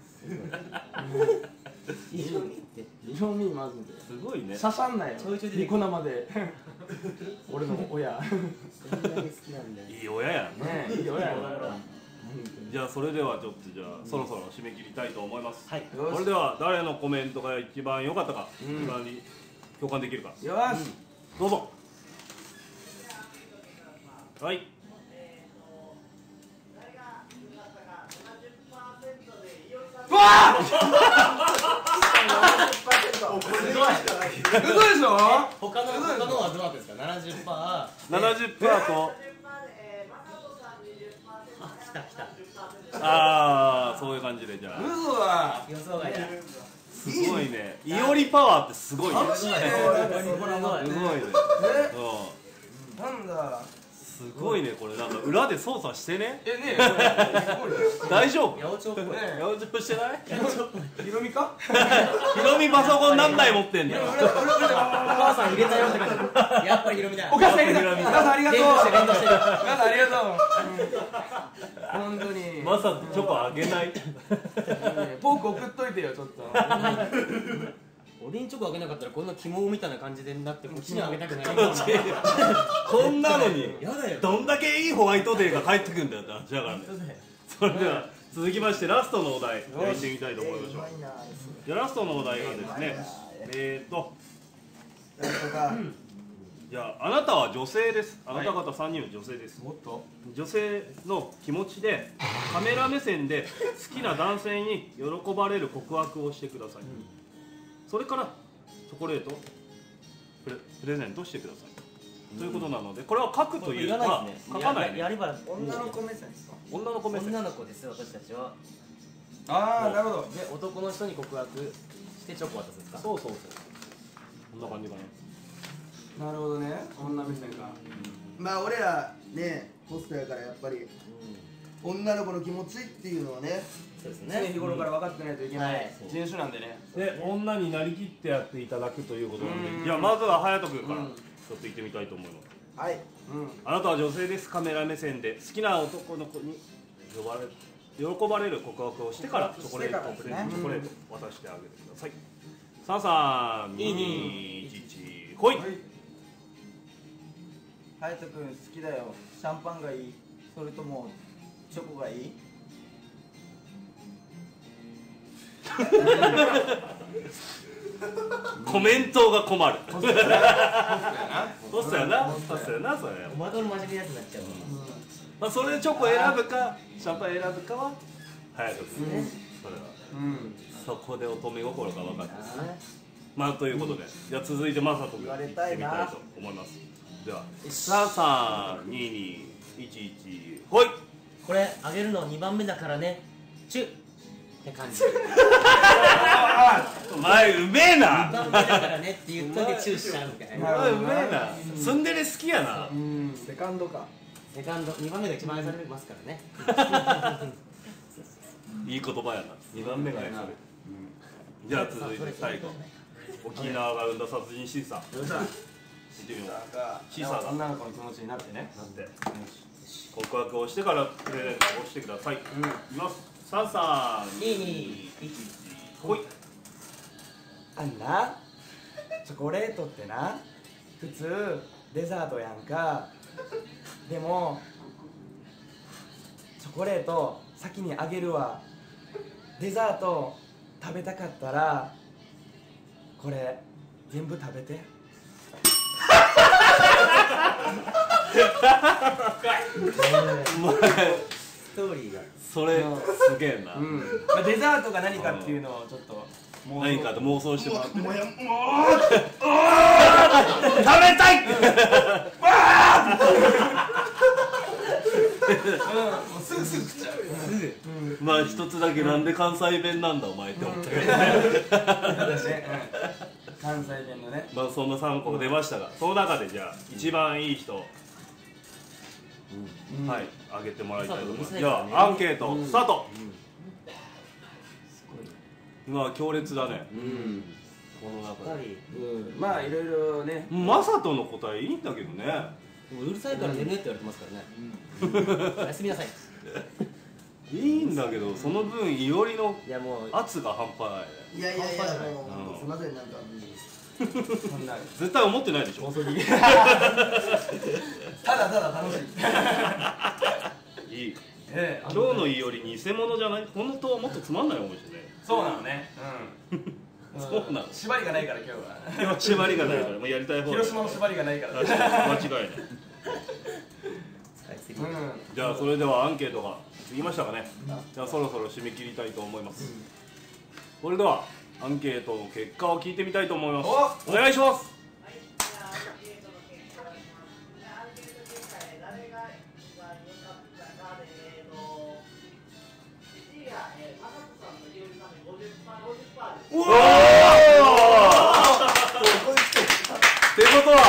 ヒロミって。 ヒロミマジで。 すごいね。 刺さんなよ。 ちょいちょい出てニコ生で。俺の親。 それだけ好きなんだよ。 いい親やん。 ねえ、いい親やろ。 じゃあそれではちょっとじゃあそろそろ締め切りたいと思います。 はい。 それでは誰のコメントが一番良かったか、一番に共感できるか。 よし。 どうぞ。はい。 うわー嘘でしょ。 他の他のはどうなってんですか。七十パー。 七十パーと。 あ、来た来た。 ああ、そういう感じでじゃあ。 嘘だ。 予想外だ。 すごいね。イオリパワーってすごいね。 楽しいね。 すごいね。 え、なんだ。 すごいね、これなんか裏で操作してね。 え、ねえ、 大丈夫？ 八百長っぽい。 八百長してない？ ヒロミか？ ヒロミパソコン何台持ってんだよ。 お母さん入れたよって感じ。やっぱりヒロミだ。 お母さん入れた。お母さんありがとう。お連動して連動してる。 母さんありがとう。本当に。 まさチョコあげない。 ポーク送っといてよ、ちょっと。 俺にチョコあげなかったらこんな肝みたいな感じでなってこっちにあげたくない。 こんなのにやだよ。 どんだけいいホワイトデーが返ってくんだよって話だからね。それでは続きましてラストのお題やってみたいと思いましょう。じゃあラストのお題がですね、えーとじゃああなたは女性です。あなた方さんにんは女性です。 もっと女性の気持ちでカメラ目線で好きな男性に喜ばれる告白をしてください。それからチョコレートをプレ、プレゼントしてください、ということなので、これは書くというか書かないね。 やれば女の子目線ですか。 女の子目線。 女の子ですよ私たちは。 ああ、なるほど。 ね、男の人に告白してチョコ渡すんですか。 そうそうそう、こんな感じかな。 なるほどね、女目線か。 まあ俺らねホストやからやっぱり女の子の気持ちっていうのはね、 そうです常日ね。 頃から分かってないといけない人種なんでね。 で、女になりきってやっていただくということなのうんで、じゃあまずは隼人君からうんちょっと行ってみたいと思います。 はいうん。 あなたは女性です。カメラ目線で好きな男の子に呼ばれる喜ばれる告白をしてからチョコレートをプレゼント、チョコレートを渡してあげてください。さんさんににいちいちほい。 ハヤト君好きだよ。シャンパンがいい、それともチョコがいい？ コメントが困る。 ホストやな。 そうっすよな、そうっすよな、それ。 お前との真面目なやつになっちゃうの。 まあそれでチョコ選ぶかシャンパン選ぶかは隼人君ね。それはうん。 そこで乙女心が分かってますあね。まあということで、じゃあ続いてマサト君言われ行ってみたいなたいと思います。ではさんさんににいちいちほい。 これあげるのにばんめだからね。チュッって感じ。 お前うめえな。 にばんめだからねって言っといてチューしちゃうみたいおな。 前うめえな。ツンデレ好きやな。 うん。 セカンドか。 セカンドにばんめが一番愛されますからね。 いい言葉やな。にばんめが愛される。じゃあ続いて最後、沖縄が生んだ殺人シーサー。 よっしゃ。 見てみよう。 がシーサーだ。 女の子の気持ちになってね。 なんで告白をしてからプレゼントをしてください。いきます。さんさんににいちほい。 あんなチョコレートってな、普通デザートやんか。でもチョコレート先にあげるわ。デザート食べたかったらこれ全部食べて。 ストーリーがそれすげえな、 うん、まあ、デザートが何かっていうのをちょっと何かと妄想してもらって、 もやも食べたいってもうすぐすぐ食っちゃう。 すぐまあ一つだけなんで関西弁なんだお前って思ったけどね、 私ね、うん、関西弁のね。 まあそんなさんこ出ましたが、その中でじゃあ一番いい人、 うん、 はい、あげてもらいたいと思います。 うんじゃあアンケートスタート。 すごい。 まあ強烈だね、 うんこのやっ中で。 ぱりうん、まあいろいろね。 マサトの答えいいんだけどね。 うるさいから寝ねって言われてますからね。おやすみなさい。 いいんだけど、その分いおりのいやもう圧が半端ないね。 いやいやいや、もううん本当すみません、なんかこんな絶対思ってないでしょ。 ただただ楽しい。 いい。 ええ、 今日のいおり偽物じゃない。本当はもっとつまんないかもしれない。 そうなのね。うん。 そうなの。 縛りがないから今日は。 今縛りがないからもうやりたい方。 広島の縛りがないから。 確かに間違いない。 うん。 じゃあそれではアンケートが過ぎましたかね。じゃあそろそろ締め切りたいと思います。それではアンケートの結果を聞いてみたいと思います。お願いします。 はい、じゃあアンケートの結果をします。じゃあアンケート結果で誰が一番良かったかで、えーと、いちいが、えー、マサトさんとひよりさんでごじゅっパーセント、ごじゅっパーセントです。 おお。ってことは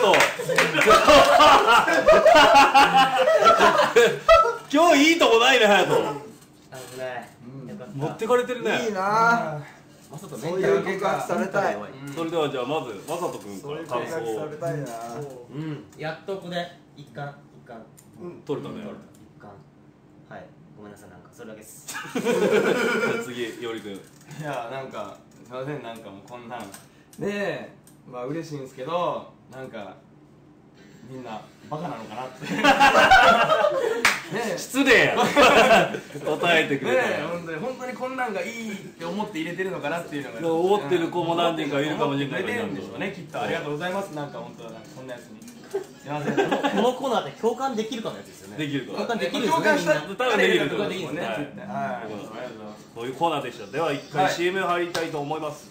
隼人今日いいとこないね隼人。 危ない。よかった。 持ってかれてるね。 いいな。 まさとそういう告白されたい。 それではじゃあまずまさとくんから感想告白さをれたいな。 うんやっとここで一貫一貫取れたね。 一貫はいごめんなさいなんかそれだけです。 じゃあ次いおりくん。 いやなんかすいませんなんかもうこんなんねえまあ嬉しいんですけどなんかみんなバカなのかなってねえ失礼や。答えてくねれたえ本当に本当にこんなんがいいって思って入れてるのかなっていうのが思ってる子も何人かいるかもしれない思ってくれてるんでしょうねきっとありがとうございますなんか本当なんかこんなやつにすいませんこのコーナーって共感できるかのやつですよね。 できるか共感できるんです共感したよねみんな。 多分できると思うできるねはい絶対はいありがとうございますそういうコーナーでした。では一回 シーエム 入りたいと思います。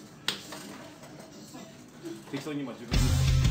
適当に今自分で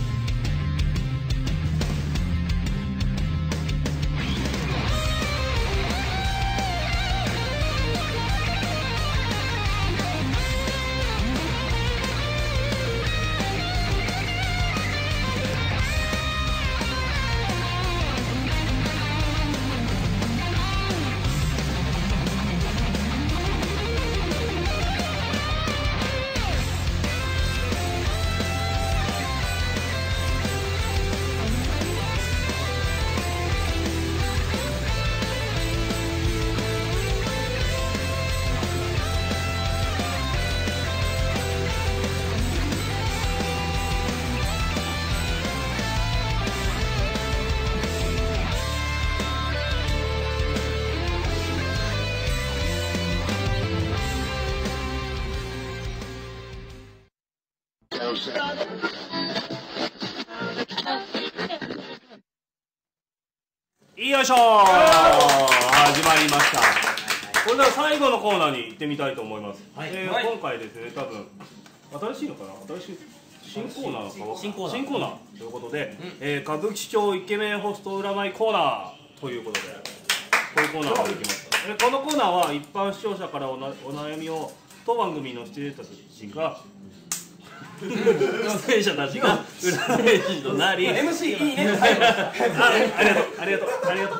よいしょー始まりました。これでは最後のコーナーに行ってみたいと思います。 はいえーはい今回ですね、多分新しいのかな、新しい新コーナーなのかわ新コーナー新コーナーということで、えー歌舞伎町イケメンホスト占いコーナーということで、こういうコーナーができました。えーこのコーナーは一般視聴者からおなお悩みを当番組の出演者たちが出演者たちが占い師となり、 エムシー いいねあありがとうありがとうありがとう。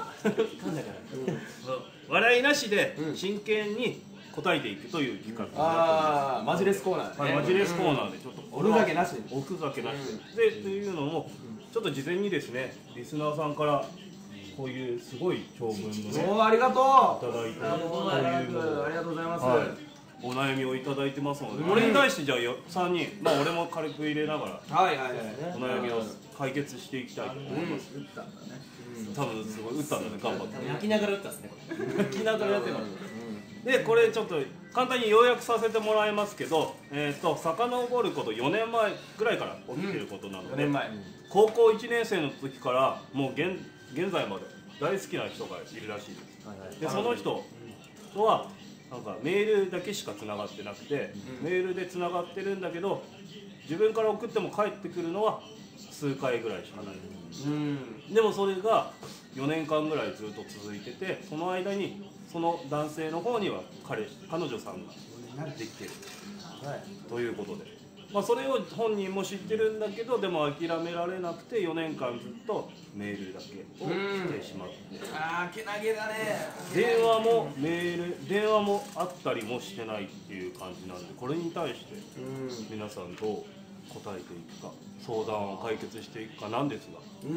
笑いなしで真剣に答えていくという企画になっております。 ああマジレスコーナーはい、マジレスコーナーでちょっとおふざけなしおふざけなしで、というのもちょっと事前にですねリスナーさんからこういうすごい長文のねいおーありがとうただいてありがとうございますありがとうございます、 はいお悩みをいただいてますので、これに対してじゃあよさんにん、まあ俺も軽く入れながらはいはいはいお悩みを考解決していきたいと思います。 打ったんだね。 多分すごい打ったんだね、頑張って泣きながら打ったっすねこれ。 泣きながらやってるので、これちょっと簡単に要約させてもらいますけど、えー、と遡ることよねんまえぐらいから起きてることなので、 よねんまえ高校いちねん生の時からもう 現, 現在まで大好きな人がいるらしいです。 はいはい。 でその人とはなんかメールだけしかつながってなくて、 うんメールでつながってるんだけど自分から送っても返ってくるのは数回ぐらいしかない。 うんでもそれがよねんかんぐらいずっと続いてて、その間にその男性の方には彼彼女さんができてるはい。 ということで、まあ、それを本人も知ってるんだけどでも諦められなくてよねんかんずっとメールだけをしてしまって、 あーけなげだね。 電話もメール電話もあったりもしてないっていう感じなんで、これに対してうん皆さんどう答えていくか、相談を解決していくかなんですが、 うん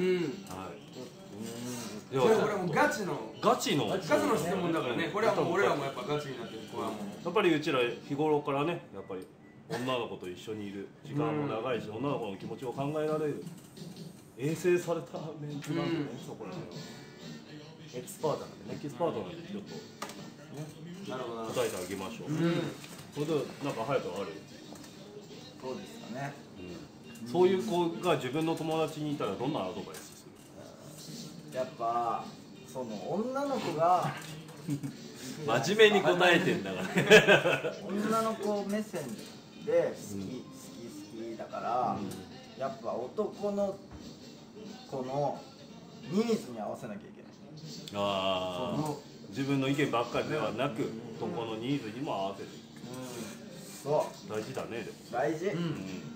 はい、でこれこれはもうガチのガチのガチの質問だからね。これはもう俺らもやっぱガチになってる。これはもうやっぱりうちら日頃からね、やっぱり女の子と一緒にいる時間も長いし、女の子の気持ちを考えられる衛生されたメンツなんでね、 うんそこら辺はエキスパートなんでね。 エキスパートなんでちょっとなるほどな。 答えてあげましょう。 うんそれでなんか隼人ある、 そうですかね。 うん、そういう子が自分の友達にいたらどんなアドバイスする？ やっぱその女の子が真面目に答えてんだからね。 女の子目線で好き、好き好きだから、やっぱ男の子のニーズに合わせなきゃいけない。 ああ、自分の意見ばっかりではなく、男のニーズにも合わせる。 そ大事だね、でも。 う大事。 うん、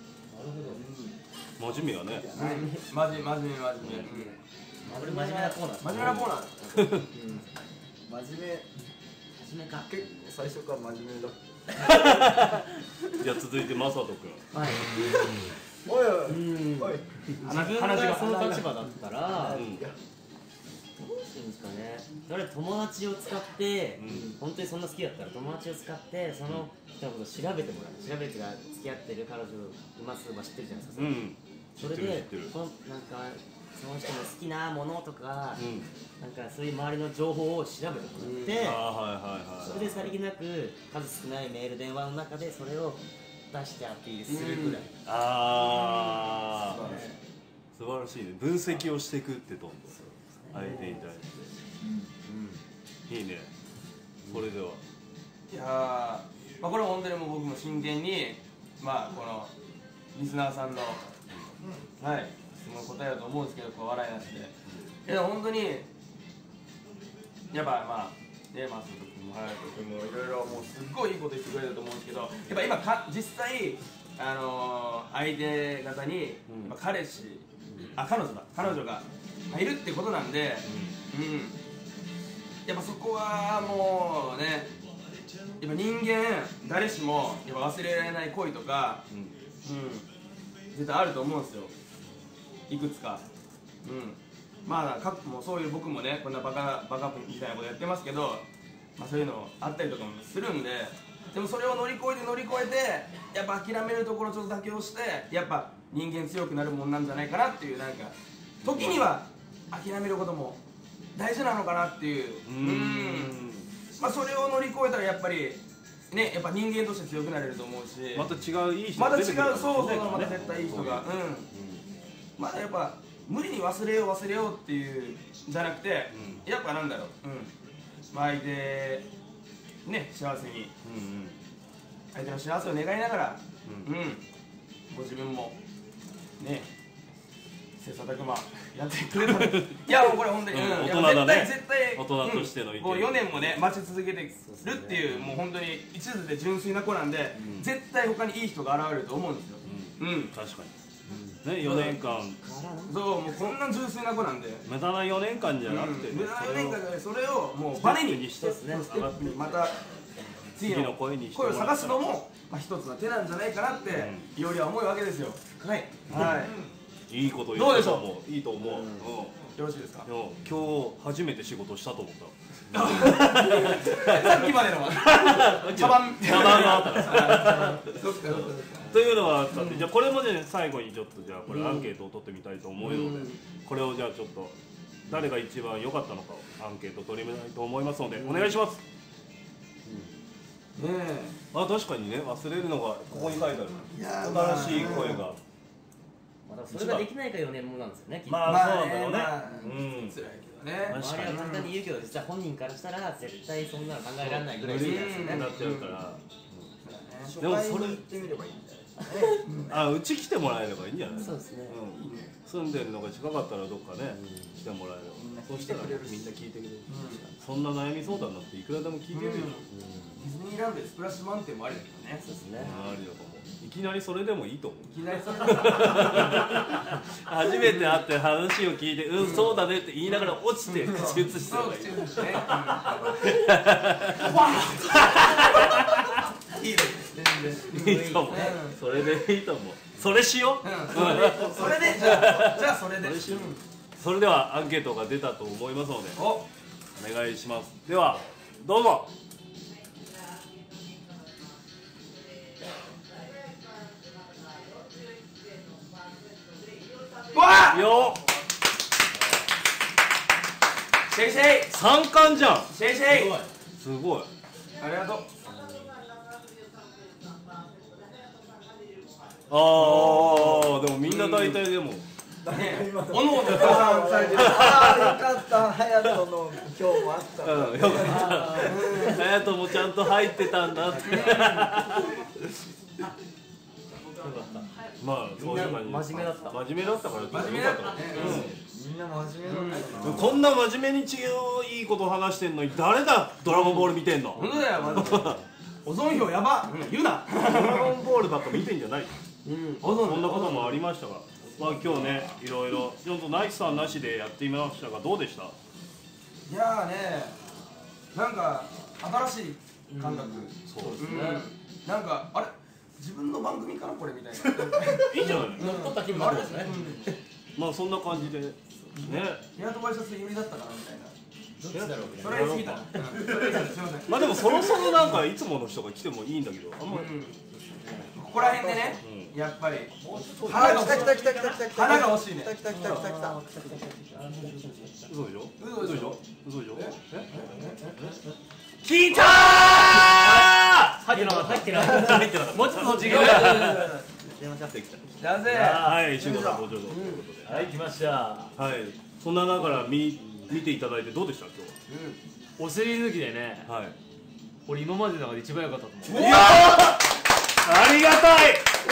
真面目やね。 マジマジ真面目真面目。 これ真面目なコーナー。 真面目なコーナー。 真面目真面目か。 結構最初から真面目だ。 じゃあ続いてマサト君。 はい。 おいおいうん。 おい。 自分がその立場だったら、 うんどうしてるんですかね。誰友達を使って、 うん本当にそんな好きだったら友達を使ってその人のことを調べてもらう。調べてが付き合ってる彼女いますは知ってるじゃないですか。 うん。知それでってる知ってる。 そのなんかその人の好きなものとか、 うん。 なんかそういう周りの情報を調べてもらって、 ああ、はいはいはい。 それでさりげなく数少ないメール電話の中でそれを出してアピールするぐらい。 ああ、素晴らしいね。分析をしていくってどんどん相手に対して。いいね。それでは。 いやー、まあ、これは本当にもう僕も真剣に、まあ、このリスナーさんの、はい、質問答えようと思うんですけど、こう笑いなしで。いや、本当に、やっぱまあ、ね、マスト君も隼人君もいろいろもうすっごいいいこと言ってくれたと思うんですけど、やっぱ今か、実際、あのー、相手方に、まあ、彼氏、あ、彼女だ、彼女がいるってことなんで、うん。やっぱそこはもうね、やっぱ人間誰しもやっぱ忘れられない恋とか、うん、絶対あると思うんですよ、いくつか。うん、まあかもうそういう僕もね、こんなバカバカみたいなことやってますけど、まあ、そういうのあったりとかもするんで、でもそれを乗り越えて乗り越えてやっぱ諦めるところちょっと妥協して、やっぱ人間強くなるもんなんじゃないかなっていう、なんか時には諦めることも大事なのかなっていう。 うーん。 まあそれを乗り越えたらやっぱりね、やっぱ人間として強くなれると思うし、 また違ういい人また違う、 が出てくるかそうそう、 もしれないからねまた絶対いい人が、うん、まだやっぱ無理に忘れよう忘れようっていうじゃなくて、やっぱなんだろう、うん、まあ相手ね、幸せに、 うんうん相手の幸せを願いながら、 ううんん、ご自分もね、切磋琢磨やってくれたら、いやもうこれ本当に、 うんうん、 大人だねいや絶対絶対大人としての意見うん、もうよねんもね待ち続けてるっていう、もう本当に一途で純粋な子なんで、 うん絶対他にいい人が現れると思うんですよ。うん、 確かに。ね、よねんかんそう、もうこんな純粋な子なんで、 無駄なよねんかんじゃなくてね、 無駄なよねんかんそでそれをもうバネにしてステップにまた次の次の声にしてもらったら声を探すのも、まあ、一つの手なんじゃないかなって、いおりは思うわけですよ。 はい。 はいいいこと言どうでしょうと思う。いいと思う。うん。 よろしいですか。 でも今日初めて仕事したと思った。 さっきまでの茶番茶番があったからさ。 そっかそっかそっか。 というのがあったんで、じゃあこれもね最後にちょっとじゃあこれアンケートを取ってみたいと思うので、これをじゃあちょっと誰が一番良かったのかをアンケート取りたいと思いますのでお願いします。 ねえ、 あ、確かにね、忘れるのがここに書いてある。 いや新しい声が。 まだそれができないからよねんもんなんですよね、きっと。 まあまあそうなんだよねまあ。 うん。 辛いけどね。 確かに周りは簡単に言うけど、実は本人からしたら絶対そんなの考えられないぐらい無理好きなんですよね。 になっちゃうから。 初でもそれ回に行ってみればいいんじゃないですかね。 あ、うち来てもらえればいいんじゃない？ そうですね。 うん。住んでるのが近かったらどっかね来てもらえれば。そしたらみんな聞いてくれる。そんな悩み相談なんていくらでも聞いてるでしょ。 ディズニーランドでスプラッシュマウンテンもありだけどね。 そうですね。 ありだと思う。いきなりそれでもいいと思う。 いきなりそれ初めて会って話を聞いて、うん、そうだねって言いながら落ちて口移してそうればいい。 口移してね。いいです全然。 いいと思う。それでいいと思う。それしよう。 うん、それでそれでじゃあじゃあそれで。 それしよう。それではアンケートが出たと思いますのでお、 お願いします。ではどうぞ。 わあ、 よっ、 シェイシェイ三冠じゃん。 シェイシェイ。 すごい。 ありがとう。 ああ、でもみんな大体でも。 おのおのああ、よかった、隼人の今日もあった。 うん、よかった。隼人もちゃんと入ってたんだって。まあ、そういう感じ。 真面目だった。 真面目だったから。 真面目だったね。 みんな真面目だったうん。こんな真面目に違ういいこと話してんのに、誰だドラゴンボール見てんの。 本当だよ、マジで。オゾン票やば。言うな。 ドラゴンボールばっか見てんじゃない。 うん、オゾン。 そんなこともありましたが、まあ今日ね、いろいろちょっとナイスさんなしでやってみましたがどうでした？ いやーね、なんか新しい感覚。 そうですうん。なんかあれ自分の番組かなこれみたいな。 いいんじゃない？ 乗っ取った気になるんですね。 まあそんな感じでね。 ヘアとワイシャツ寄りだったかなみたいな。 どっちだろうみたいな。 それ言い過ぎた。うんそれ言い過ぎた。すみません。 まあでもそろそろなんかいつもの人が来てもいいんだけど、あんまり。 うんここら辺でね、やっぱりあ花が来た来た来た来た来た花が欲しいね来た来た来た来た来た嘘でしょ？ 嘘でしょ嘘でしょ？ え聞いたー！ 入ってなかった。入ってなかった。 入ってなかった。 もうちょっとそっち行け。だぜ。 はい、慎吾さんご上手ということで。 はい、来ました。 はい。そんな中から見見ていただいてどうでした今お尻抜きでね、 日は？はい。 俺今までの中で一番良かったと思う。 いやー、ありがたい。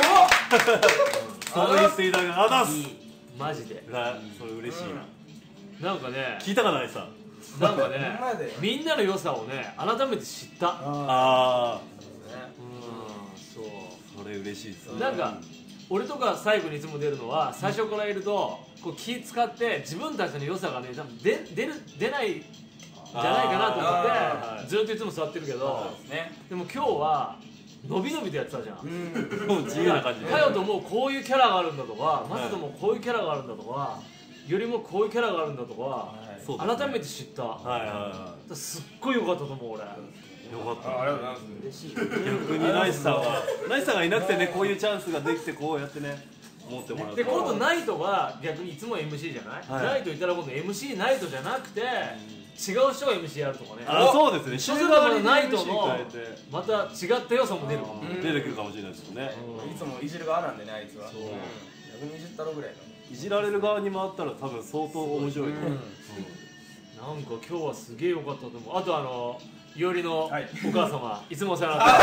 そう言っていただけあざっす。 マジで。 な、それ嬉しいな。 なんかね、 聞いたかないさ。 なんかほんまやねで、 みんなの良さをね、改めて知った。 あうん、そあ、それ嬉しいですう。なんか、俺とか最後にいつも出るのは、最初からいると、こう気使って自分たちの良さがね、多分出出る出ないんじゃないかなとあー思って、ずっといつも座ってるけど、 ね。 でも今日は伸び伸びとやってたじゃん。 うん。 もう自由な感じで。 かよともこういうキャラがあるんだとか、マサトもこういうキャラがあるんだとか、よりもこういうキャラがあるんだとか、 そうですね改めて知った。 はいはいはすっごい良かったと思う俺。 い。よかった。 ありがとうございます。 嬉しい。 逆にナイスさんは、ナイスさんがいなくてね、こういうチャンスができてこうやってね、思ってもらうと。 で今度ナイトが逆にいつも エムシー じゃない、 はいナイトいたら今度 エムシー ナイトじゃなくて、違う人が エムシー やるとかね。 あ、そうですね。 そうするとまたナイト週替のわりに エムシー変えてまた違った良さも出るわ。 ん出てくるかもしれないですよね。 いつもいじる側なんでね、あいつは。うん逆にいじったろぐらいの。 いじられる側に回ったら多分相当面白いと思う。 なんか今日はすげえ良かったと思う。あとあのいおりのおはい母様、い、つもお世話になって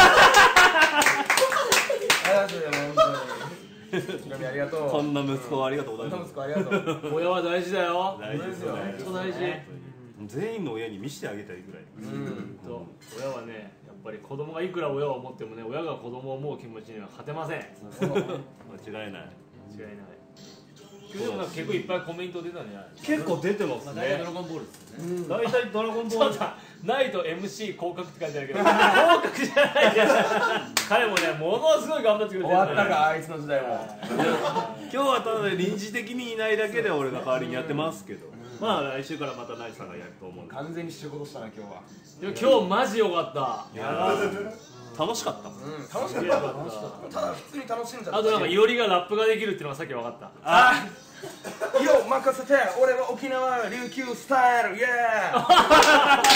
ありがとうございます。本当に。ひろみありがとう。 こんな息子をありがとうございこんな息ます。 子ありがとう。 親は大事だよ。 大事ですよね。 本当大事。 全員の親に見せてあげたいぐらい。 うん。 と親はね、やっぱり子供がいくら親を思ってもね、親が子供を思う気持ちには勝てません。 間違いない。 違いない。今日でもなんか結構いっぱいコメント出たんじゃない？ 結構出てます大体ドラね。 ゴンボールですよね。 大体ドラゴンボールちょっと。ナイト エムシー 降格って書いてあるけど降格じゃないじゃん。彼もねものすごい頑張ってくれてる終わったか、あいつの時代も。 今日はただね臨時的にいないだけで俺が代わりにやってますけど、まあ来週からまたナイスさんがやると思うんで。 完全に仕事したな、今日は。 でも今日マジ良かった。 いや楽しかったもん。 うん楽しかったただ普通に楽しんじゃったあとなんかいおりがラップができるっていうのがさっき分かった。 あいよ任せて俺は沖縄琉球スタイルイエーイいいじゃん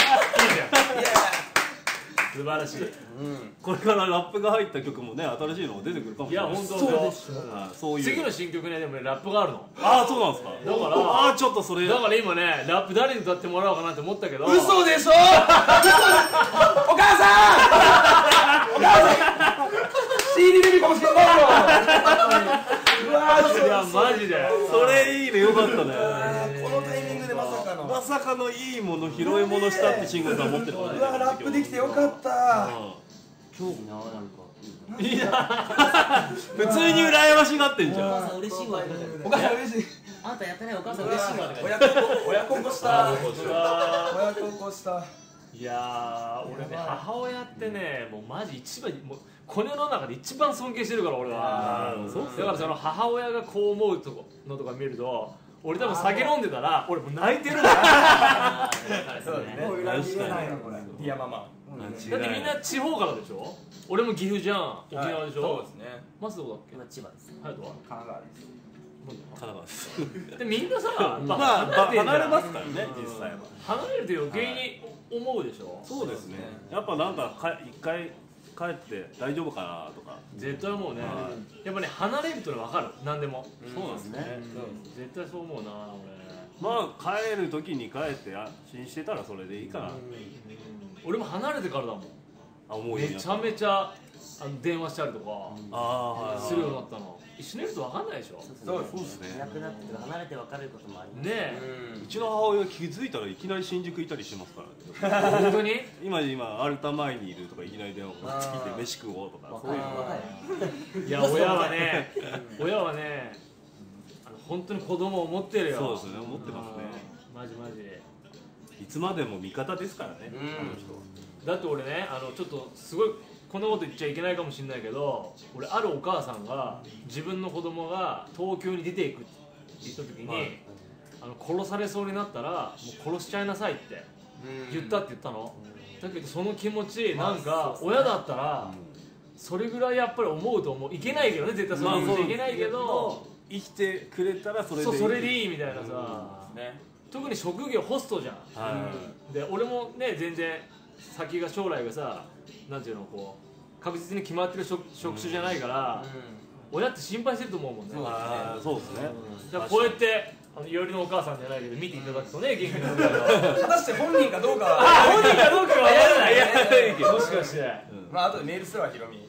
素晴らしい。 これからラップが入った曲もね、新しいのが出てくるかもしれない。 いや本当そうでしょ。 はい、そういう次の新曲ねでもねラップがあるの。 ああそうなんですか。 だからああちょっとそれだから今ねラップ誰に歌ってもらおうかなって思ったけど。 嘘でしょお母さんお母さん シーディー デビューかもしれないようわーいやマジでそれいいね、よかったね。 このタイミングでまさかのまさかのいいもの拾い物したって慎吾さん持ってるからね。 うわラップできてよかった興味な、なんかいや普通に羨ましがってんじおゃん。 母さん嬉しいわとか言ってお母さん嬉しいあんたやってないお母さん嬉しいわとか言って親孝行親孝行したあ親孝行したいやー俺ね母親ってねもうマジ一番もうこの世の中で一番尊敬してるから俺は。 うんそうだからその母親がこう思うとこのとか見ると俺多分酒飲んでたら俺もう泣いてるからあーそうですねもう裏切れないのこれ。 ディアママだってみんな地方からでしょ。俺も岐阜じゃん沖縄でしょ。 そうですねマスどこだっけ。 今千葉ですハヤトは神奈川です。 神奈川ですでみんなさまあばてんじゃん離れますからね、実際は。 離れると余計に思うでしょ。 そうですね。やっぱなんかか一回帰って大丈夫かなとか。 絶対思うね。 はやっぱね離れるとね分かる何でも。 そうなんですね。 絶対そう思うな俺。 まあ帰る時に帰って安心してたらそれでいいかな。 俺も離れてからだもん。 あ、もういいやめちゃめちゃあの電話したりとかああはいはい。 するようになったの。一緒にいると分かんないでしょ。 そうですそうですねいなくなってとか離れて別れることもありますねえ。 うちの母親気づいたらいきなり新宿いたりしますからね。 本当に。 今今アルタ前にいるとかいきなり電話かかってきて飯食おうとかそういうのが。 いや親はね親はねあの本当に子供を持ってるよ。 そうですね、思ってますね。 マジマジ。 いつまでも味方ですからね、 うんあの人は。 だって俺ねあのちょっとすごいこんなこと言っちゃいけないかもしれないけど俺あるお母さんが自分の子供が東京に出ていくって言った時に、 はいあの殺されそうになったらもう殺しちゃいなさいって言ったって言ったの、だけどその気持ちなんか親だったらそれぐらいやっぱり思うと思う。いけないけどね絶対その気持ちいけないけど、 生きてくれたらそれでいい。 そうそれでいいみたいなさ、 ね特に職業ホストじゃん、 はで俺もね全然先が将来がさなんていうのこう確実に決まってる職職種じゃないから、親って心配してると思うもんね。 い。ああそうですね。 だからこうやってあのいおりのお母さんじゃないけど見ていただくとね元気になるから果たして本人かどうかはあ本人かどうかは分からないいやいやいやもしかしてまああとでメールするわヒロミ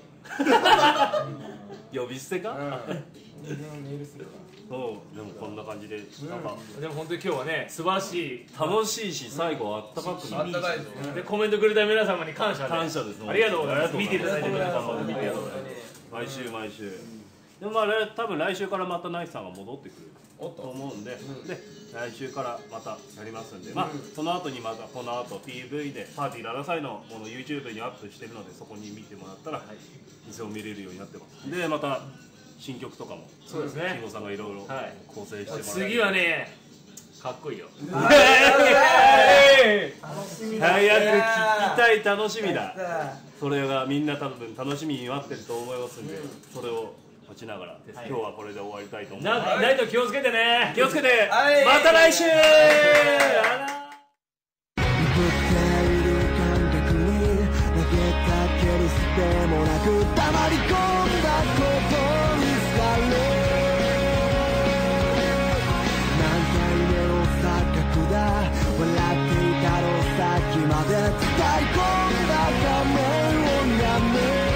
呼び捨てか。 うんメールするわそうでもこんな感じでなんかでも本当に今日はね素晴らしい楽しいし最後あったかくなる。 あったかいですねでコメントくれた皆様に感謝で感謝です。 ありがとうございますあり見ていただいてる皆様ありがとうございます毎週毎週。でもまあね多分来週からまたナイスさんが戻ってくるおっとと思うんで、で来週からまたやりますんで、まあその後にまたこの後 ピーブイ でパーティーななさいのもの YouTube にアップしてるのでそこに見てもらったらいつでも見れるようになってます。でまた新曲とかもそうですね慎吾さんがいろいろはい構成してもらって、 次はねかっこいいよ楽しみだ。 早く聞きたい楽しみだ。それがみんな多分楽しみに待ってると思いますんで、それを待ちながら今日はこれで終わりたいと思います。 なないと気をつけてね気をつけて、 はいまた来週。 ぶっている感覚に投げかけるすでもなく黙り込んだことにされ何回目の錯覚だ笑っていたのさっきまで伝え込んだ画面をやめ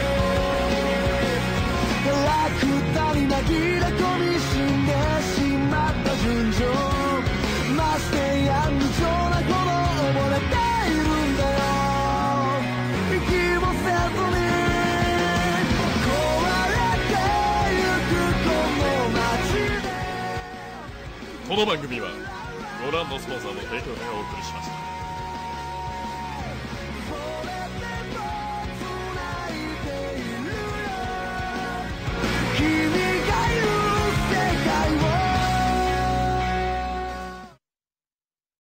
楽たに紛れ込み死んでしまった純情ましてや無情なほど溺れているんだよ息もせずに壊れてゆくこの街でこの番組はご覧のスポンサーの提供でお送りしました。